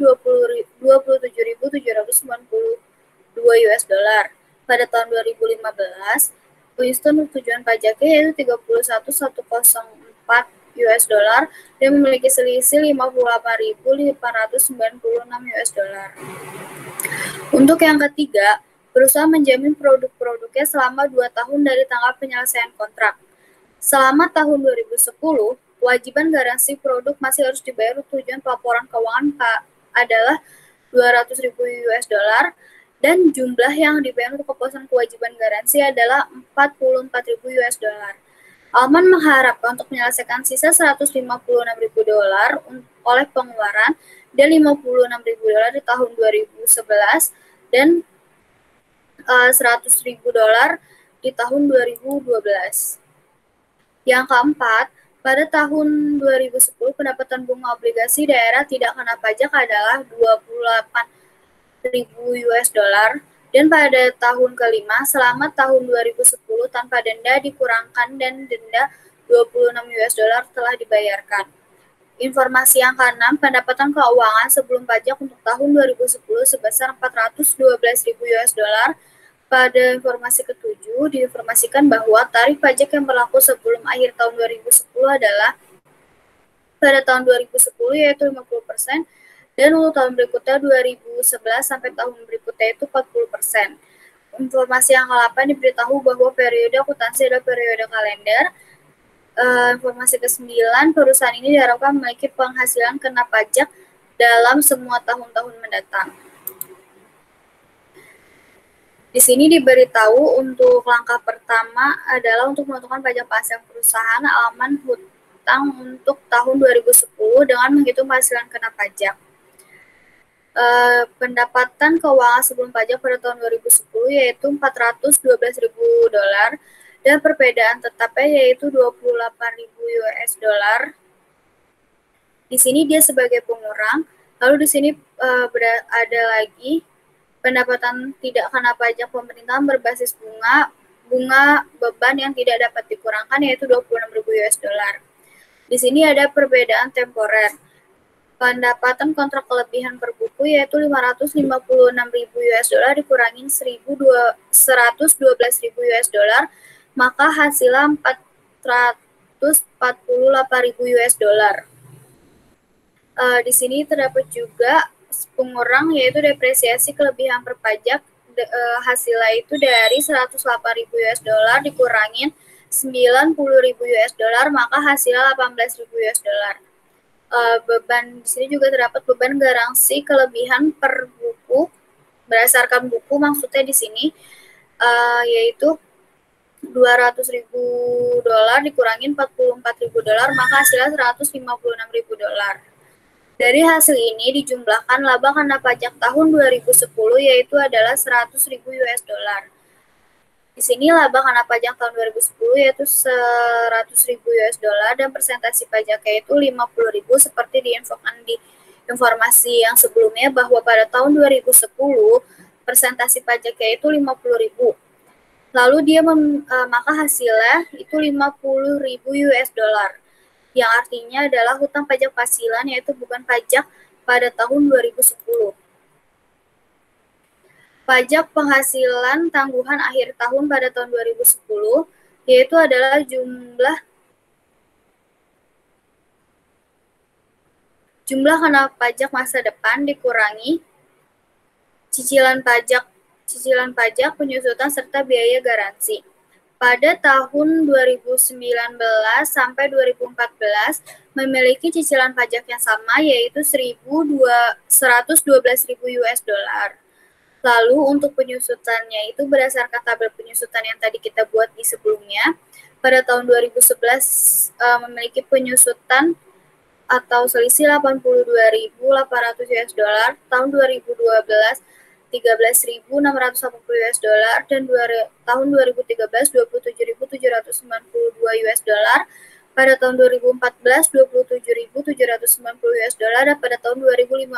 27.792 US dollar. Pada tahun 2015, penyusutan untuk tujuan pajaknya yaitu 31.104 US dollar dan memiliki selisih 58.896 US dollar. Untuk yang ketiga, perusahaan menjamin produk-produknya selama 2 tahun dari tanggal penyelesaian kontrak. Selama tahun 2010, kewajiban garansi produk masih harus dibayar untuk tujuan pelaporan keuangan adalah 200.000 US dollar dan jumlah yang dibayar untuk kepuasan kewajiban garansi adalah 44.000 US dollar. Alman mengharapkan untuk menyelesaikan sisa 156.000 dolar oleh pengeluaran dan 56.000 dolar di tahun 2011 dan 100.000 dolar di tahun 2012. Yang keempat, pada tahun 2010 pendapatan bunga obligasi daerah tidak kena pajak adalah 28.000 US dollar dan pada tahun kelima selama tahun 2010 tanpa denda dikurangkan dan denda 26 US dollar telah dibayarkan. Informasi yang keenam, pendapatan keuangan sebelum pajak untuk tahun 2010 sebesar 412.000 US dollar. Pada informasi ketujuh, diinformasikan bahwa tarif pajak yang berlaku sebelum akhir tahun 2010 adalah pada tahun 2010 yaitu 50% dan untuk tahun berikutnya 2011 sampai tahun berikutnya itu 40%. Informasi yang ke-8 diberitahu bahwa periode akuntansi adalah periode kalender. Informasi ke-9, perusahaan ini diharapkan memiliki penghasilan kena pajak dalam semua tahun-tahun mendatang. Di sini diberitahu untuk langkah pertama adalah untuk menentukan pajak penghasilan perusahaan Alman hutang untuk tahun 2010 dengan menghitung penghasilan kena pajak. Pendapatan keuangan sebelum pajak pada tahun 2010 yaitu 412.000 dolar dan perbedaan tetapnya yaitu 28.000 US dollar. Di sini dia sebagai pengurang. Lalu di sini ada lagi pendapatan tidak kena pajak pemerintahan berbasis bunga bunga beban yang tidak dapat dikurangkan yaitu 26.000 US dollar. Di sini ada perbedaan temporer. Pendapatan kontrak kelebihan per buku yaitu 556.000 US dollar dikurangin 112.000 US dollar, maka hasilnya 448.000 US dollar. Di sini terdapat juga pengurang yaitu depresiasi kelebihan perpajak, hasilnya itu dari 108.000 US dollar dikurangin 90.000 US dollar, maka hasilnya 18.000 US dollar. Beban di sini juga terdapat beban garansi kelebihan per buku berdasarkan buku, maksudnya di sini yaitu 200.000 dolar dikurangin 44.000 dolar, maka hasilnya 156.000 dolar. Dari hasil ini dijumlahkan laba kena pajak tahun 2010 yaitu adalah 100.000 US dollar. Di sini laba kena pajak tahun 2010 yaitu 100.000 US dollar dan persentase pajaknya itu 50.000 seperti diinfokan di informasi yang sebelumnya bahwa pada tahun 2010 persentase pajaknya itu 50.000. Lalu dia maka hasilnya itu 50.000 US dollar, yang artinya adalah hutang pajak penghasilan yaitu beban pajak pada tahun 2010. Pajak penghasilan tangguhan akhir tahun pada tahun 2010 yaitu adalah jumlah kena pajak masa depan dikurangi cicilan pajak, penyusutan serta biaya garansi. Pada tahun 2019 sampai 2014 memiliki cicilan pajak yang sama yaitu 112.000 US dollar. Lalu untuk penyusutannya itu berdasarkan tabel penyusutan yang tadi kita buat di sebelumnya, pada tahun 2011 memiliki penyusutan atau selisih 82.800 US dollar, tahun 2012 13.680 US dollar, dan tahun 2013 27.792 US dollar, pada tahun 2014 27.790 US dollar, dan pada tahun 2015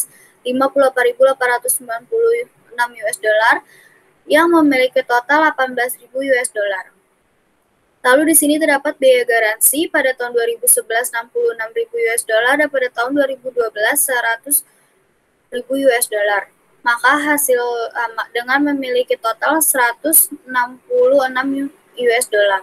58.896 US dollar, yang memiliki total 18.000 US dollar. Lalu di sini terdapat biaya garansi pada tahun 2011 66.000 US dollar dan pada tahun 2012 100.000 US dollar. Maka hasil dengan memiliki total 166 US dollar.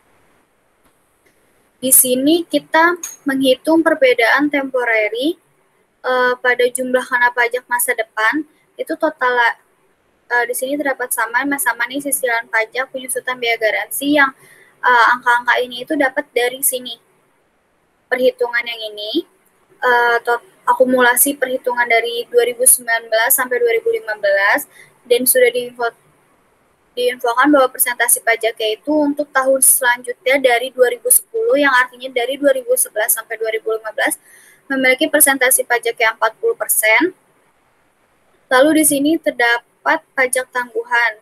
Di sini kita menghitung perbedaan temporary pada jumlah kena pajak masa depan. Itu total di sini terdapat sama nih sisilan pajak, penyusutan biaya garansi yang angka-angka ini itu dapat dari sini. Perhitungan yang ini akumulasi perhitungan dari 2019 sampai 2015 dan sudah diinfokan bahwa persentase pajaknya itu untuk tahun selanjutnya dari 2010 yang artinya dari 2011 sampai 2015 memiliki persentase pajak yang 40%. Lalu di sini terdapat pajak tangguhan.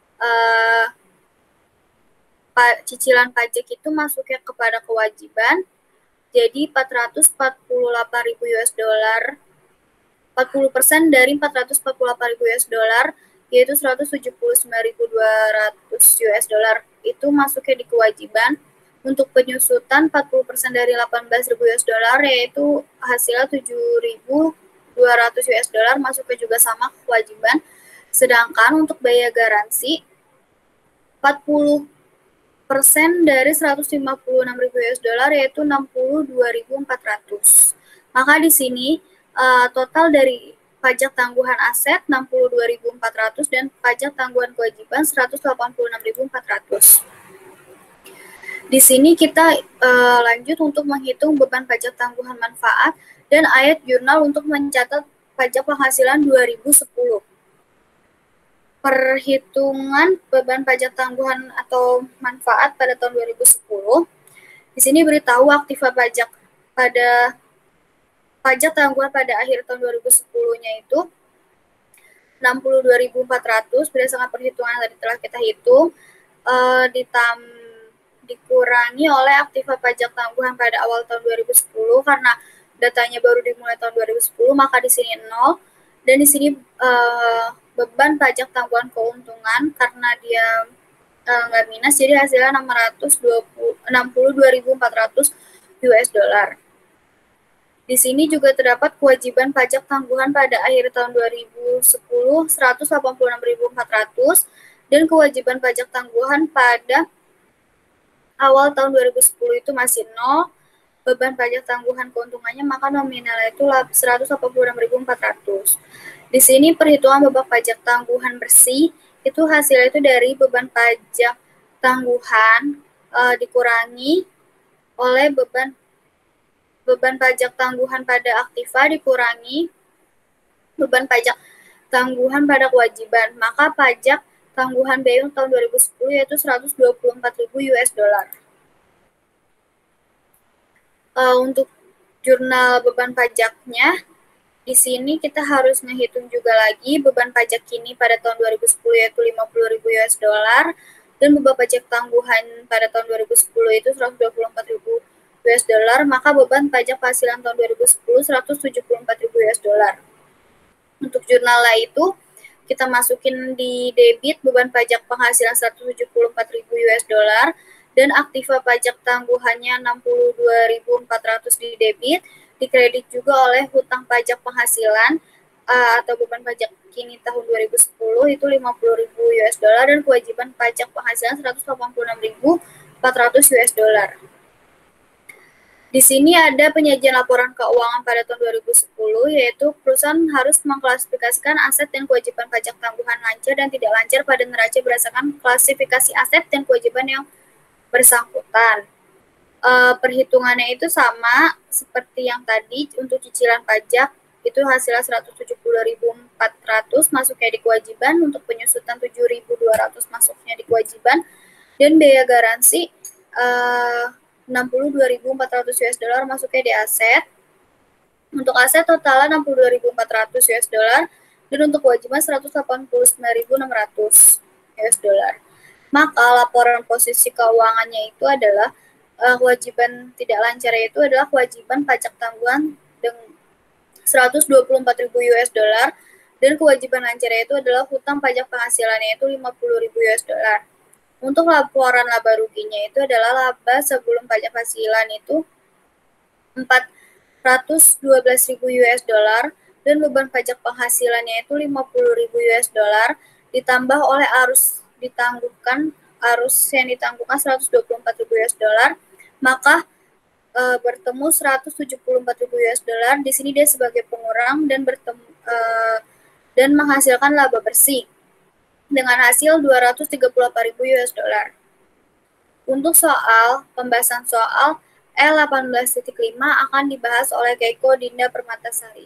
Cicilan pajak itu masuknya kepada kewajiban. Jadi 448.000 US dollar, 40% dari 448.000 US dollar, yaitu 179.200 US dollar itu masuknya di kewajiban. Untuk penyusutan 40% dari 18.000 US dollar, yaitu hasilnya 7.200 US dollar masuknya juga sama kewajiban. Sedangkan untuk biaya garansi 40% dari 156.000 US dollar yaitu 62.400. Maka di sini total dari pajak tangguhan aset 62.400 dan pajak tangguhan kewajiban 186.400. Di sini kita lanjut untuk menghitung beban pajak tangguhan manfaat dan ayat jurnal untuk mencatat pajak penghasilan 2010. Perhitungan beban pajak tangguhan atau manfaat pada tahun 2010. Di sini beritahu aktiva pajak pada pajak tangguhan pada akhir tahun 2010-nya itu 62.400 berdasarkan perhitungan yang tadi telah kita hitung, dikurangi oleh aktiva pajak tangguhan pada awal tahun 2010 karena datanya baru dimulai tahun 2010, maka di sini 0. Dan di sini beban pajak tangguhan keuntungan karena dia nggak minus, jadi hasilnya 62.400 US dollar. Di sini juga terdapat kewajiban pajak tangguhan pada akhir tahun 2010 186.400 dan kewajiban pajak tangguhan pada awal tahun 2010 itu masih 0. Beban pajak tangguhan keuntungannya maka nominalnya itu 186.400. Di sini perhitungan beban pajak tangguhan bersih itu hasilnya itu dari beban pajak tangguhan dikurangi oleh beban pajak tangguhan pada aktiva dikurangi beban pajak tangguhan pada kewajiban. Maka pajak tangguhan BEI tahun 2010 yaitu 124.000 US dollar. Untuk jurnal beban pajaknya, di sini kita harus menghitung juga lagi beban pajak kini pada tahun 2010 yaitu 50.000 US dollar dan beban pajak tangguhan pada tahun 2010 itu 124.000 US dollar, maka beban pajak penghasilan tahun 2010 174.000 US dollar. Untuk jurnal lah itu kita masukin di debit beban pajak penghasilan 174.000 US dollar dan aktiva pajak tangguhannya 62.400 di debit, di kredit juga oleh hutang pajak penghasilan atau beban pajak kini tahun 2010 itu 50.000 US dollar dan kewajiban pajak penghasilan 186.400 US dollar. Di sini ada penyajian laporan keuangan pada tahun 2010, yaitu perusahaan harus mengklasifikasikan aset dan kewajiban pajak tangguhan lancar dan tidak lancar pada neraca berdasarkan klasifikasi aset dan kewajiban yang bersangkutan. Perhitungannya itu sama seperti yang tadi. Untuk cicilan pajak itu hasilnya 170.400 masuknya di kewajiban, untuk penyusutan 7.200 masuknya di kewajiban, dan biaya garansi 62.400 US dollar masuknya di aset. Untuk aset totalnya 62.400 US dollar dan untuk kewajiban 189.600 US dollar. Maka laporan posisi keuangannya itu adalah kewajiban tidak lancar, yaitu adalah kewajiban pajak tangguhan dengan 124.000 US dollar dan kewajiban lancar itu adalah hutang pajak penghasilannya itu 50.000 US dollar. Untuk laporan laba ruginya itu adalah laba sebelum pajak penghasilan itu 412.000 US dollar dan beban pajak penghasilannya itu 50.000 US dollar ditambah oleh arus yang ditanggungkan 124.000 US dollar, maka bertemu 174.000 US dollar. Di sini dia sebagai pengurang dan menghasilkan laba bersih dengan hasil 238.000 US dollar. Untuk pembahasan soal L18.5 akan dibahas oleh Keiko Dinda Permatasari.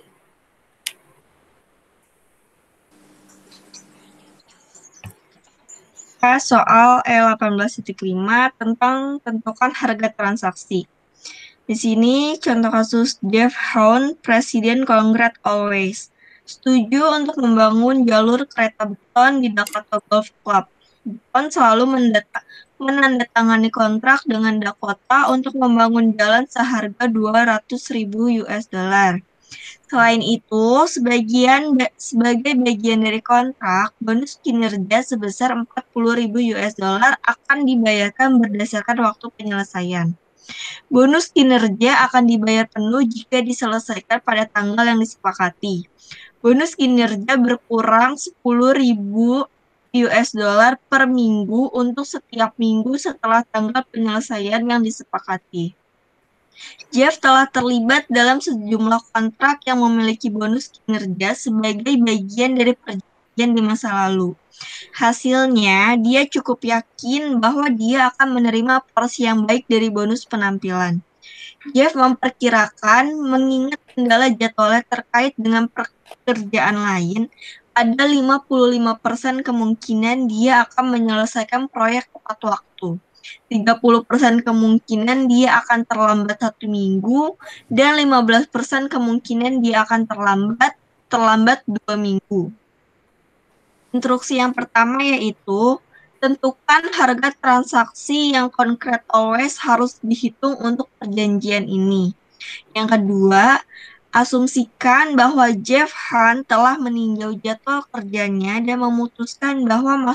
Soal L18.5 tentang tentukan harga transaksi. Di sini contoh kasus Jeff Hound, Presiden Congrats Always, setuju untuk membangun jalur kereta beton di Dakota Golf Club. Beton selalu menandatangani kontrak dengan Dakota untuk membangun jalan seharga 200.000 US dollar. Selain itu, sebagai bagian dari kontrak, bonus kinerja sebesar 40.000 US dollar akan dibayarkan berdasarkan waktu penyelesaian. Bonus kinerja akan dibayar penuh jika diselesaikan pada tanggal yang disepakati. Bonus kinerja berkurang 10.000 US dollar per minggu untuk setiap minggu setelah tanggal penyelesaian yang disepakati. Jeff telah terlibat dalam sejumlah kontrak yang memiliki bonus kinerja sebagai bagian dari perjanjian di masa lalu. Hasilnya, dia cukup yakin bahwa dia akan menerima porsi yang baik dari bonus penampilan. Jeff memperkirakan, mengingat kendala jadwalnya terkait dengan pekerjaan lain, ada 55% kemungkinan dia akan menyelesaikan proyek tepat waktu. 30% kemungkinan dia akan terlambat 1 minggu, dan 15% kemungkinan dia akan terlambat 2 minggu. Instruksi yang pertama yaitu, tentukan harga transaksi yang Congrats Always harus dihitung untuk perjanjian ini. Yang kedua, asumsikan bahwa Jeff Hunt telah meninjau jadwal kerjanya dan memutuskan bahwa masuk akal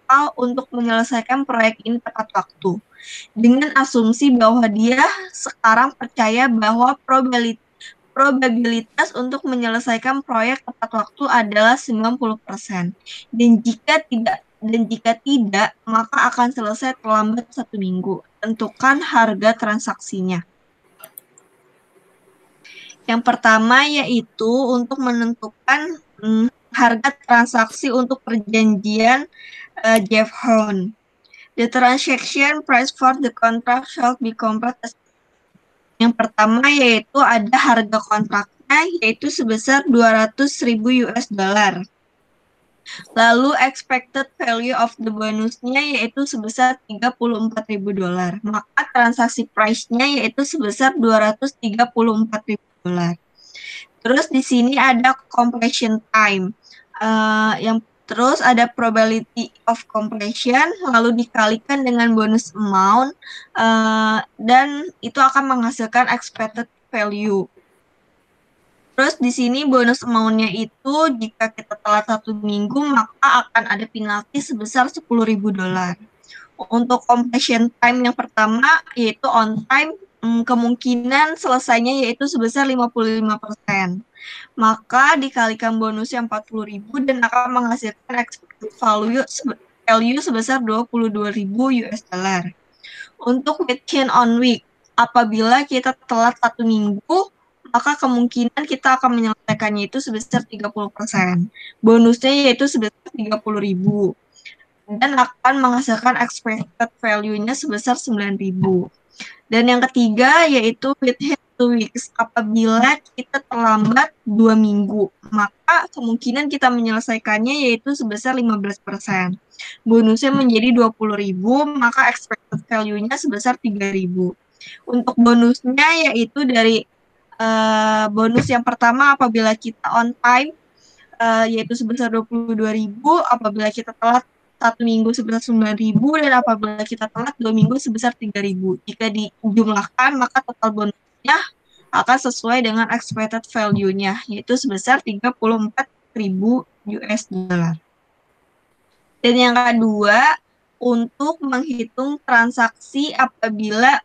akal untuk menyelesaikan proyek ini tepat waktu. Dengan asumsi bahwa dia sekarang percaya bahwa probabilitas untuk menyelesaikan proyek tepat waktu adalah 90%. Dan jika tidak, maka akan selesai terlambat 1 minggu. Tentukan harga transaksinya. Yang pertama yaitu untuk menentukan harga transaksi untuk perjanjian Jeff Horn. The transaction price for the contract shall be computed. Yang pertama yaitu ada harga kontraknya yaitu sebesar 200.000 US dollar. Lalu expected value of the bonusnya yaitu sebesar 34.000 dolar. Maka transaksi price-nya yaitu sebesar 234.000 dolar. Terus di sini ada completion time. Terus ada probability of completion, lalu dikalikan dengan bonus amount, dan itu akan menghasilkan expected value. Terus di sini bonus amount-nya itu jika kita telat 1 minggu maka akan ada penalti sebesar 10.000 dolar. Untuk completion time yang pertama yaitu on time, kemungkinan selesainya yaitu sebesar 55%. Maka dikalikan bonusnya 40.000 dan akan menghasilkan expected value sebesar 22.000 US dollar. Untuk within on week, apabila kita telat 1 minggu, maka kemungkinan kita akan menyelesaikannya itu sebesar 30%. Bonusnya yaitu sebesar 30.000 dan akan menghasilkan expected value-nya sebesar 9.000. Dan yang ketiga yaitu within 2 weeks. Apabila kita terlambat 2 minggu, maka kemungkinan kita menyelesaikannya yaitu sebesar 15%. Bonusnya menjadi 20.000, maka expected value-nya sebesar 3.000. Untuk bonusnya yaitu dari bonus yang pertama apabila kita on time yaitu sebesar 22.000, apabila kita telat 1 minggu sebesar 9.000 dan apabila kita telat 2 minggu sebesar 3.000. Jika dijumlahkan maka total bonusnya akan sesuai dengan expected value-nya yaitu sebesar 34.000 US dollar. Dan yang kedua untuk menghitung transaksi apabila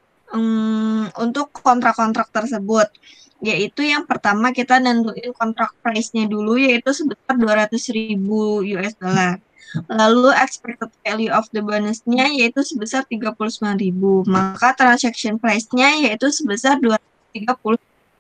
untuk kontrak-kontrak tersebut, yaitu yang pertama kita nentuin kontrak price-nya dulu yaitu sebesar 200.000 US dollar. Lalu expected value of the bonus-nya yaitu sebesar 39.000. Maka transaction price-nya yaitu sebesar 230.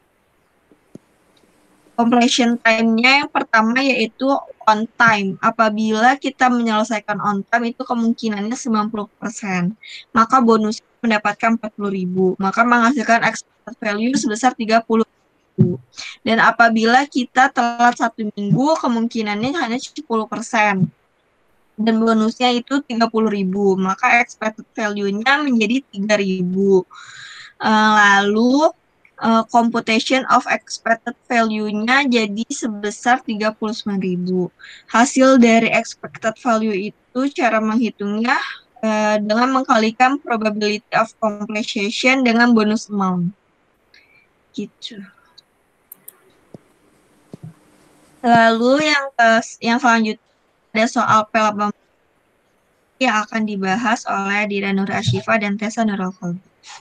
Completion time-nya yang pertama yaitu on time. Apabila kita menyelesaikan on time itu kemungkinannya 90%. Maka bonus mendapatkan 40.000. Maka menghasilkan expected value sebesar 30.000. Dan apabila kita telat 1 minggu kemungkinannya hanya 10%. Dan bonusnya itu 30.000. Maka expected value-nya menjadi 3.000. Lalu computation of expected value-nya jadi sebesar 39.000. Hasil dari expected value itu cara menghitungnya dengan mengkalikan probability of completion dengan bonus amount. Gitu. Lalu yang selanjutnya ada soal P18 yang akan dibahas oleh Dira Nur Ashifa dan Tessa Nurul Qalbi.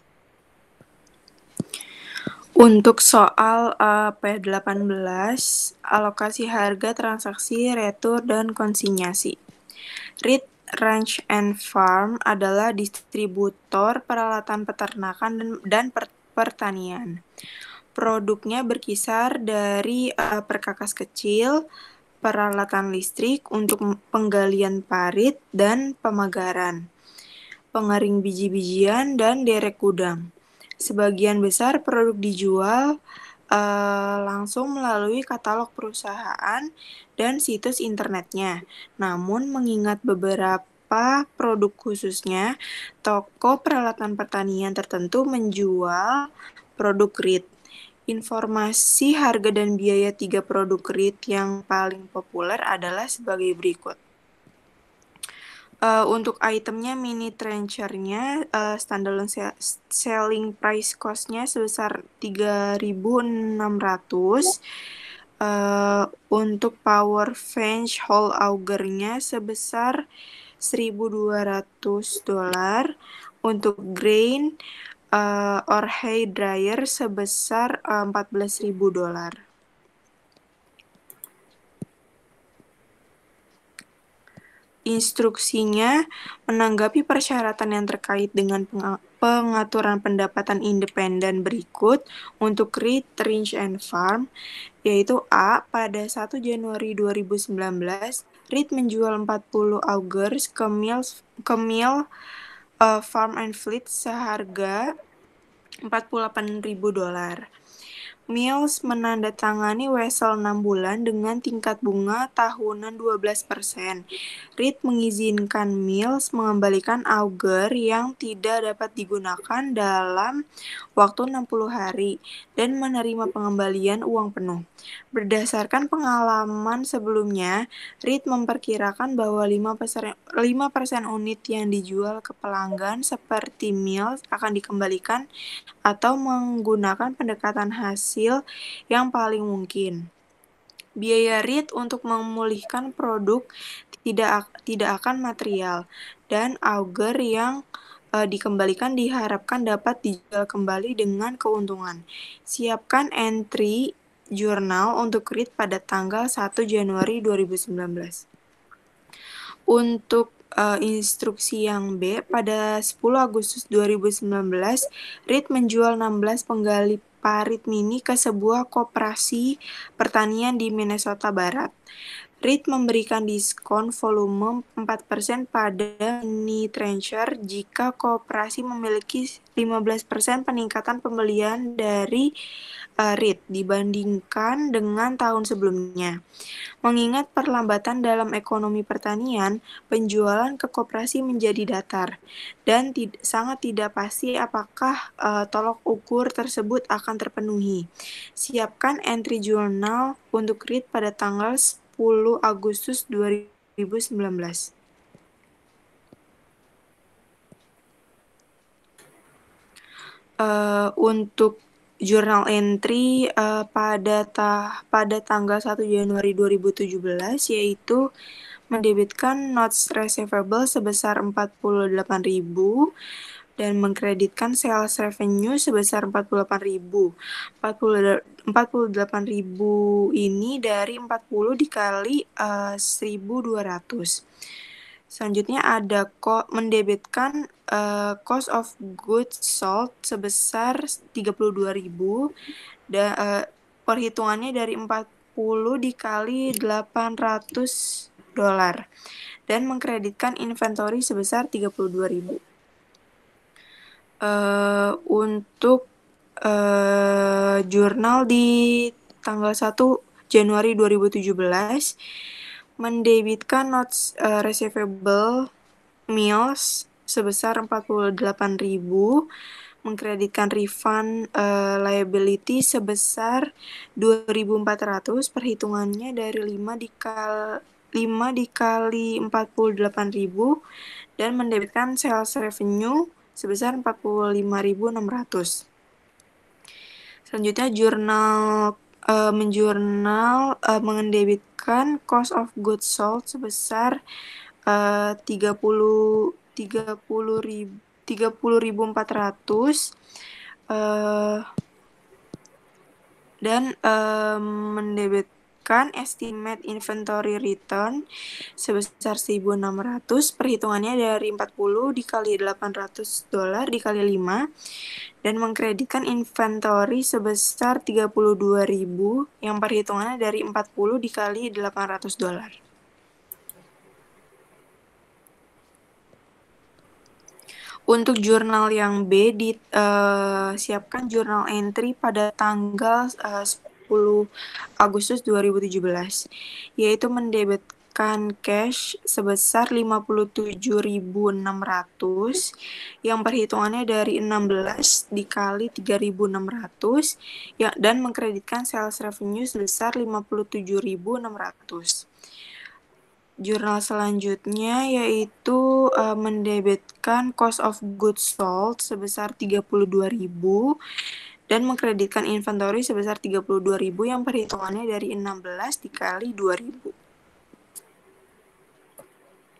Untuk soal P18, alokasi harga transaksi retur dan konsinyasi. Reed Ranch and Farm adalah distributor peralatan peternakan dan pertanian. Produknya berkisar dari perkakas kecil, peralatan listrik untuk penggalian parit dan pemagaran, pengering biji-bijian, dan derek gudang. Sebagian besar produk dijual langsung melalui katalog perusahaan dan situs internetnya. Namun mengingat beberapa produk khususnya, toko peralatan pertanian tertentu menjual produk Reed. Informasi harga dan biaya 3 produk Reed yang paling populer adalah sebagai berikut. Untuk itemnya mini trencher-nya standalone selling price cost-nya sebesar 3.600. Untuk power fence whole auger-nya sebesar $1.200. Untuk grain or hay dryer sebesar $14.000. Instruksinya menanggapi persyaratan yang terkait dengan pengaturan pendapatan independen berikut untuk Reed Ranch and Farm, yaitu A. Pada 1 Januari 2019, Reed menjual 40 augers ke Mill Farm and Fleet seharga $48.000. Mills menandatangani wesel 6 bulan dengan tingkat bunga tahunan 12%. Reed mengizinkan Mills mengembalikan auger yang tidak dapat digunakan dalam waktu 60 hari dan menerima pengembalian uang penuh. Berdasarkan pengalaman sebelumnya, Reed memperkirakan bahwa 5% unit yang dijual ke pelanggan seperti Mills akan dikembalikan atau menggunakan pendekatan hasil yang paling mungkin. Biaya Reed untuk memulihkan produk tidak akan material, dan auger yang dikembalikan diharapkan dapat dijual kembali dengan keuntungan. Siapkan entry jurnal untuk Reed pada tanggal 1 Januari 2019. Untuk instruksi yang B, pada 10 Agustus 2019, Reed menjual 16 penggali parit mini ke sebuah koperasi pertanian di Minnesota Barat. Reed memberikan diskon volume 4% pada mini trencher jika koperasi memiliki 15% peningkatan pembelian dari Reed dibandingkan dengan tahun sebelumnya. Mengingat perlambatan dalam ekonomi pertanian, penjualan ke koperasi menjadi datar, dan sangat tidak pasti apakah tolok ukur tersebut akan terpenuhi. Siapkan entry jurnal untuk Reed pada tanggal 10 Agustus 2019. Untuk jurnal entry pada tanggal 1 Januari 2017, yaitu mendebitkan notes receivable sebesar 48.000 dan mengkreditkan sales revenue sebesar 48.000. 48.000 ini dari 40 dikali 1.200. Selanjutnya ada mendebitkan cost of goods sold sebesar 32.000. Perhitungannya dari 40 dikali $800 dan mengkreditkan inventory sebesar 32.000. Untuk jurnal di tanggal 1 Januari 2017, mendebitkan notes receivable Mills sebesar 48.000, mengkreditkan refund liability sebesar 2.400, perhitungannya dari 5 dikali 48.000, dan mendebitkan sales revenue sebesar 45.600. Selanjutnya mendebitkan cost of goods sold sebesar 30.400 dan mendebitkan estimate inventory return sebesar 1.600, perhitungannya dari 40 dikali $800 dikali 5, dan mengkreditkan inventory sebesar 32.000 yang perhitungannya dari 40 dikali $800. Untuk jurnal yang B, siapkan jurnal entry pada tanggal 10 Agustus 2017, yaitu mendebitkan cash sebesar 57.600 yang perhitungannya dari 16 dikali 3.600 dan mengkreditkan sales revenue sebesar 57.600. Jurnal selanjutnya yaitu mendebitkan cost of goods sold sebesar 32.000 dan mengkreditkan inventory sebesar 32.000 yang perhitungannya dari 16 dikali 2.000.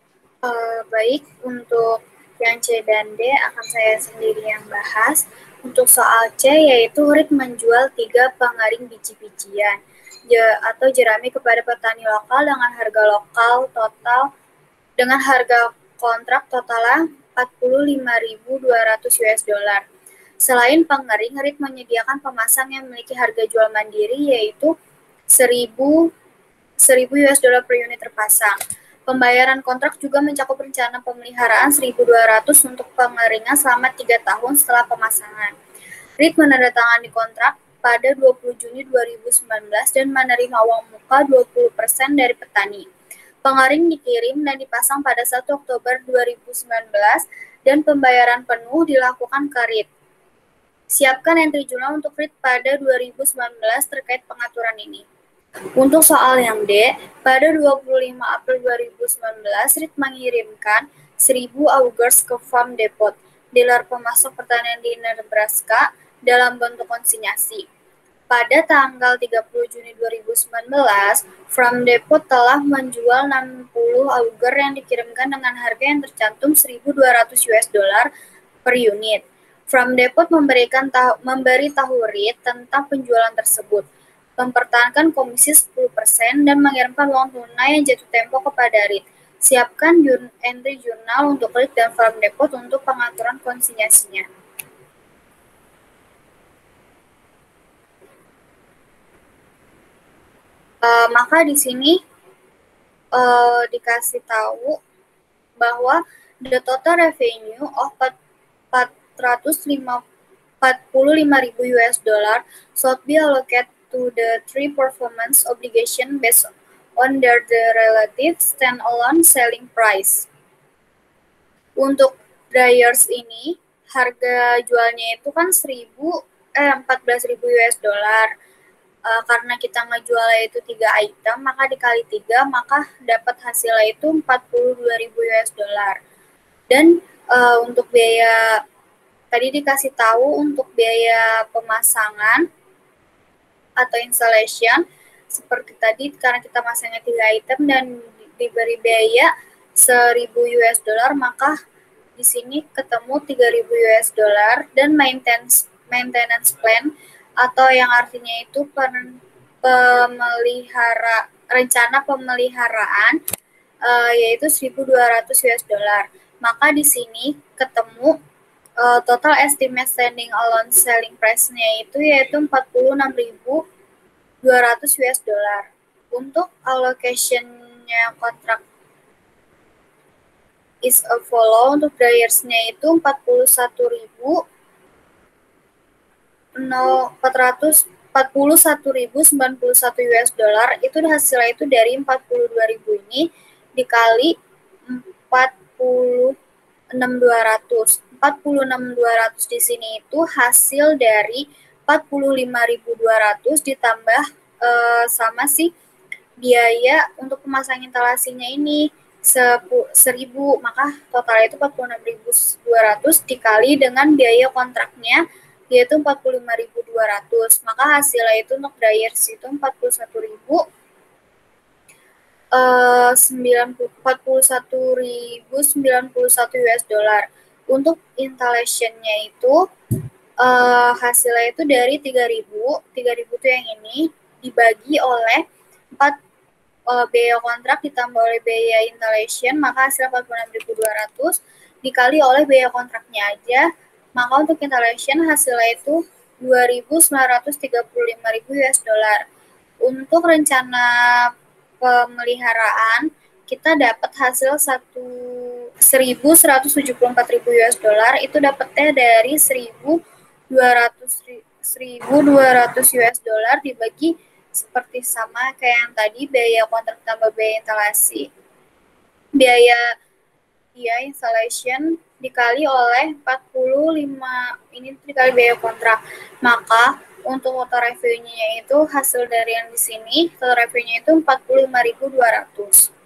Baik, untuk yang C dan D akan saya sendiri yang bahas. Untuk soal C, yaitu RIT menjual 3 pengaring biji-bijian atau jerami kepada petani lokal dengan harga lokal total dengan harga kontrak totalnya 45.200 US dollar. Selain pengering, RIT menyediakan pemasang yang memiliki harga jual mandiri yaitu 1.000 US dollar per unit terpasang. Pembayaran kontrak juga mencakup rencana pemeliharaan 1.200 untuk pengeringan selama 3 tahun setelah pemasangan. RIT menandatangani kontrak pada 20 Juni 2019 dan menerima uang muka 20% dari petani. Pengering dikirim dan dipasang pada 1 Oktober 2019 dan pembayaran penuh dilakukan ke RIT. Siapkan entry jurnal untuk RIT pada 2019 terkait pengaturan ini. Untuk soal yang D, pada 25 April 2019, RIT mengirimkan 1.000 augers ke Farm Depot, dealer pemasok pertanian di Nebraska, dalam bentuk konsinyasi. Pada tanggal 30 Juni 2019, Farm Depot telah menjual 60 auger yang dikirimkan dengan harga yang tercantum 1.200 US dollar per unit. Farm Depot memberi tahu RIT tentang penjualan tersebut, mempertahankan komisi 10% dan mengirimkan uang tunai yang jatuh tempo kepada RIT. Siapkan entry jurnal untuk RIT dan Farm Depot untuk pengaturan konsinyasinya. Maka di sini dikasih tahu bahwa the total revenue of 445.000 US dollar should be allocated to the three performance obligation based on the relative stand-alone selling price. Untuk dryers ini harga jualnya itu kan 14.000 US dollar. Karena kita ngejualnya itu 3 item, maka dikali 3, maka dapat hasilnya itu 42.000 US dollar. Dan untuk biaya, tadi dikasih tahu untuk biaya pemasangan atau installation, seperti tadi karena kita masangnya 3 item dan diberi biaya 1.000 US dollar, maka di sini ketemu 3.000 US dollar dan maintenance plan atau yang artinya itu rencana pemeliharaan yaitu 1.200 US dollar. Maka di sini ketemu total estimate standing alone selling price-nya itu yaitu 46.200 US dollar. Untuk allocation-nya kontrak is a follow. Untuk dryers-nya itu 41.091 US dollar. Itu hasilnya itu dari 42.000 ini dikali 46.200. 46.200 di sini itu hasil dari 45.200 ditambah sama si biaya untuk pemasang instalasinya ini 1.000, maka totalnya itu 46.200 dikali dengan biaya kontraknya yaitu 45.200, maka hasilnya itu untuk dryers itu 41.091 US dollar. Untuk installation-nya itu hasilnya itu dari 3.000 itu yang ini dibagi oleh 4 biaya kontrak ditambah oleh biaya installation, maka hasil 46.200 dikali oleh biaya kontraknya aja, maka untuk installation hasilnya itu 2.935.000 US dollar. Untuk rencana pemeliharaan kita dapat hasil 1.174.000 US dollar, itu dapatnya dari 1.200 US dollar dibagi seperti sama kayak yang tadi, biaya kontrak tambah biaya instalasi. Biaya installation dikali oleh 45, ini dikali biaya kontrak. Maka untuk total revenue-nya itu hasil dari yang di sini, total revenue-nya itu 45.200.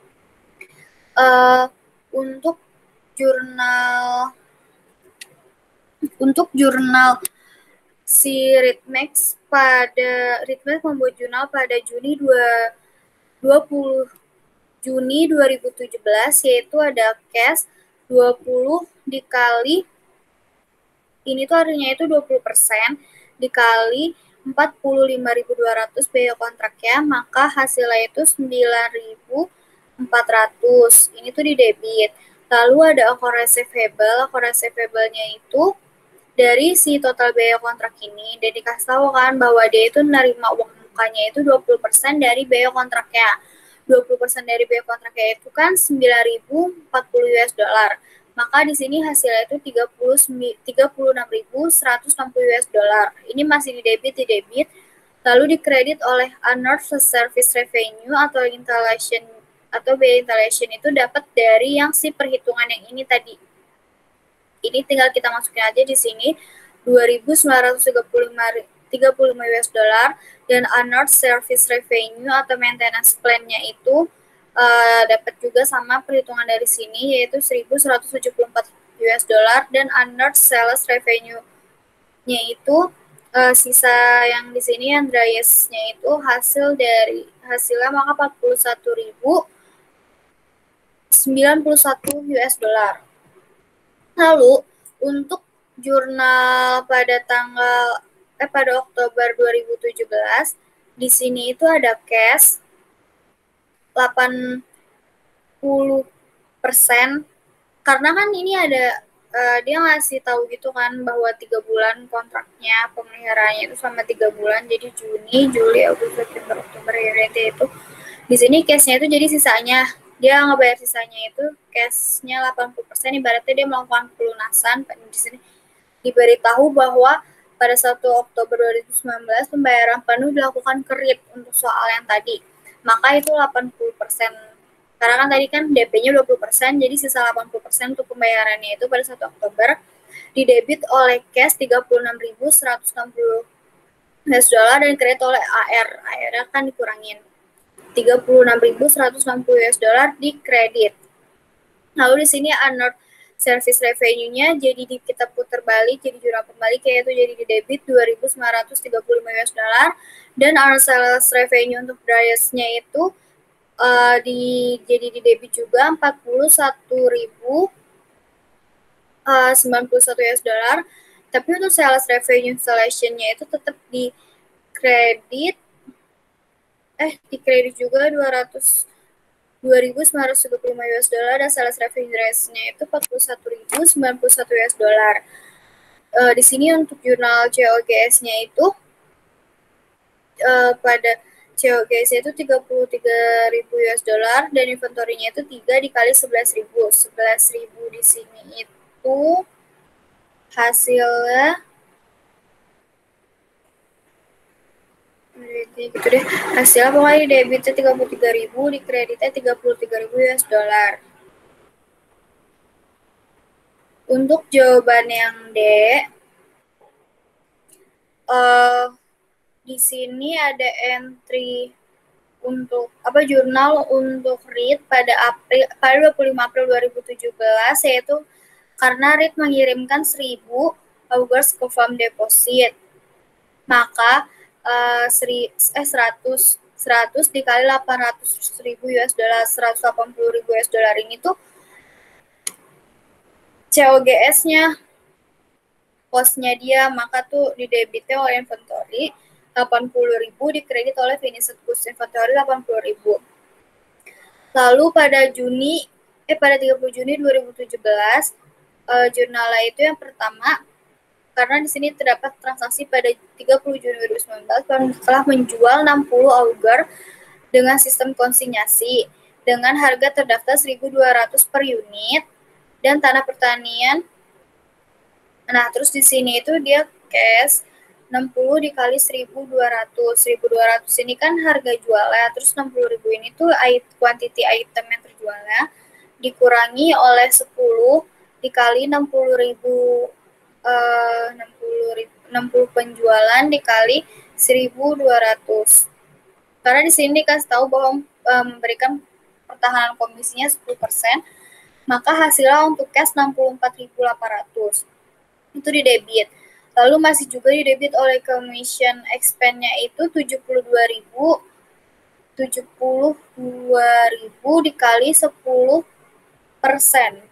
Untuk jurnal si Ritmex membuat jurnal pada Juni 2020 Juni 2017, yaitu ada cash 20 dikali, ini tuh artinya itu 20% dikali 45.200 biaya kontraknya, maka hasilnya itu 9.400. Ini tuh di debit. Lalu ada account receivable. Account receivable-nya itu dari si total biaya kontrak ini, dan dikasih tahu kan bahwa dia itu nerima uang mukanya itu 20% dari biaya kontraknya. 20% dari biaya kontraknya itu kan 9.040 US dollar. Maka di sini hasilnya itu 36.160 US dollar. Ini masih di debit, lalu dikredit oleh unearned service revenue atau installation atau biaya installation itu dapat dari yang si perhitungan yang ini tadi. Ini tinggal kita masukin aja di sini 2.935 US dollar, dan unearned service revenue atau maintenance plan-nya itu dapat juga sama perhitungan dari sini, yaitu 1.174 US dollar, dan unearned sales revenue-nya itu sisa yang di sini yang dryest-nya itu hasilnya maka 41.091 US dollar. Lalu untuk jurnal pada Oktober 2017, di sini itu ada cash 80%, karena kan ini ada dia ngasih tahu gitu kan bahwa 3 bulan kontraknya pemeliharaannya itu selama 3 bulan, jadi Juni, Juli, Agustus, September, Oktober, itu di sini cashnya itu jadi sisanya dia ngebayar sisanya itu cashnya 80%, ibaratnya dia melakukan pelunasan. Di sini diberitahu bahwa pada 1 Oktober 2019 pembayaran penuh dilakukan ke RIT untuk soal yang tadi, maka itu 80%. Karena kan tadi kan DP-nya 20%, jadi sisa 80% untuk pembayarannya itu pada 1 Oktober didebit oleh cash 36.160 US dollar dan kredit oleh AR. AR akan dikurangin 36.160 US dollar di kredit. Lalu di sini unearned service revenue-nya jadi kita putar balik jadi jurnal pembalik, yaitu jadi di debit 2.935 US dollar, dan unearned sales revenue untuk dryers-nya itu jadi di debit juga 41.091 US dollar, tapi untuk sales revenue installation-nya itu tetap di kredit juga 2.935 US dollar, dan sales revenue nya itu 41.091 US dollar. Di sini untuk jurnal COGS-nya itu pada COGS itu 33.000 US dollar, dan inventory-nya itu 3 dikali 11.000. 11.000 di sini itu hasilnya gitu deh. Hasilnya pokoknya di debitnya 33.000, di kreditnya 33.000 US dollar. Untuk jawaban yang D, di sini ada entry untuk jurnal untuk RIT pada 25 April 2017, yaitu karena RIT mengirimkan 1.000 augurs ke farm deposit, maka 100 dikali 800.000 US dollar, 180.000 US dollar ini tuh COGS-nya, cost-nya dia, maka tuh di debitnya oleh inventory 80.000, dikredit oleh finished goods inventory 80.000. Lalu pada 30 Juni 2017, jurnalnya itu yang pertama, karena di sini terdapat transaksi pada 30 Juni 2019 telah menjual 60 auger dengan sistem konsinyasi dengan harga terdaftar 1.200 per unit dan tanah pertanian. Nah, terus di sini itu dia cash 60 dikali 1.200. 1.200 ini kan harga jualnya, terus 60.000 ini tuh quantity item yang terjualnya dikurangi oleh 10 dikali 60.000 60 penjualan dikali 1.200. Karena di sini dikasih tahu bahwa memberikan pertahanan komisinya 10%, maka hasilnya untuk cash 64.800. Itu di debit. Lalu masih juga di debit oleh commission expense-nya itu 72.000 72.000 dikali 10%.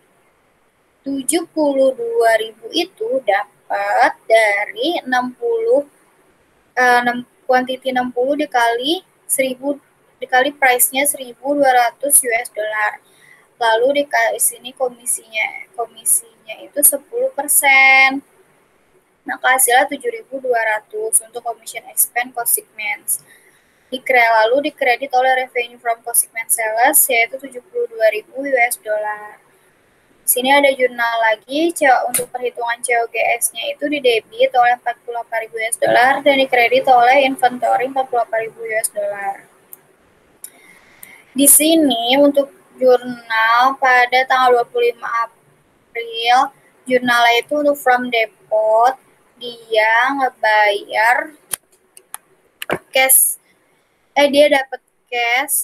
72.000 itu dapat dari 60 quantity 60 dikali 1000 dikali price-nya 1.200 US dollar. Lalu di sini komisinya itu 10%. Maka hasilnya 7.200 untuk commission expense consequence. Lalu dikredit oleh revenue from consequence sales yaitu 72.000 US dollar. Sini ada jurnal lagi, untuk perhitungan COGS-nya itu didebit oleh 48.000 US dollar dan dikredit oleh inventory 48.000 US dollar. Di sini untuk jurnal pada tanggal 25 April, jurnalnya itu untuk from depot, dia ngebayar cash, dia dapat cash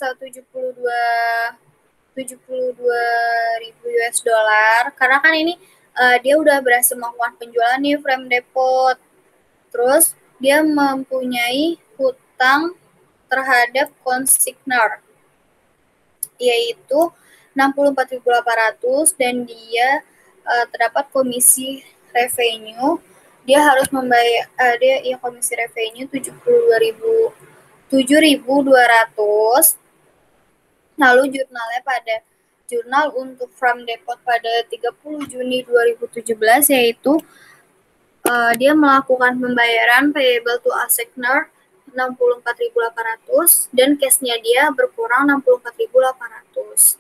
72.000 US dollar karena kan ini dia udah berhasil melakukan penjualan nih frame depot. Terus dia mempunyai hutang terhadap consignor yaitu 64.800 dan dia terdapat komisi revenue. Dia harus membayar komisi revenue 7.200. Lalu jurnal untuk from depot pada 30 Juni 2017 yaitu dia melakukan pembayaran payable to assignor 64.800 dan cash-nya dia berkurang 64.800.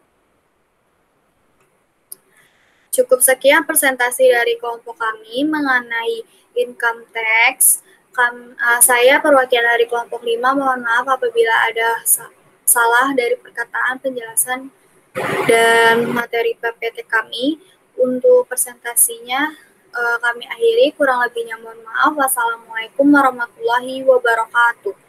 Cukup sekian presentasi dari kelompok kami mengenai income tax. Saya perwakilan dari kelompok 5, mohon maaf apabila ada salah dari perkataan, penjelasan, dan materi PPT kami. Untuk presentasinya kami akhiri, kurang lebihnya mohon maaf. Wassalamualaikum warahmatullahi wabarakatuh.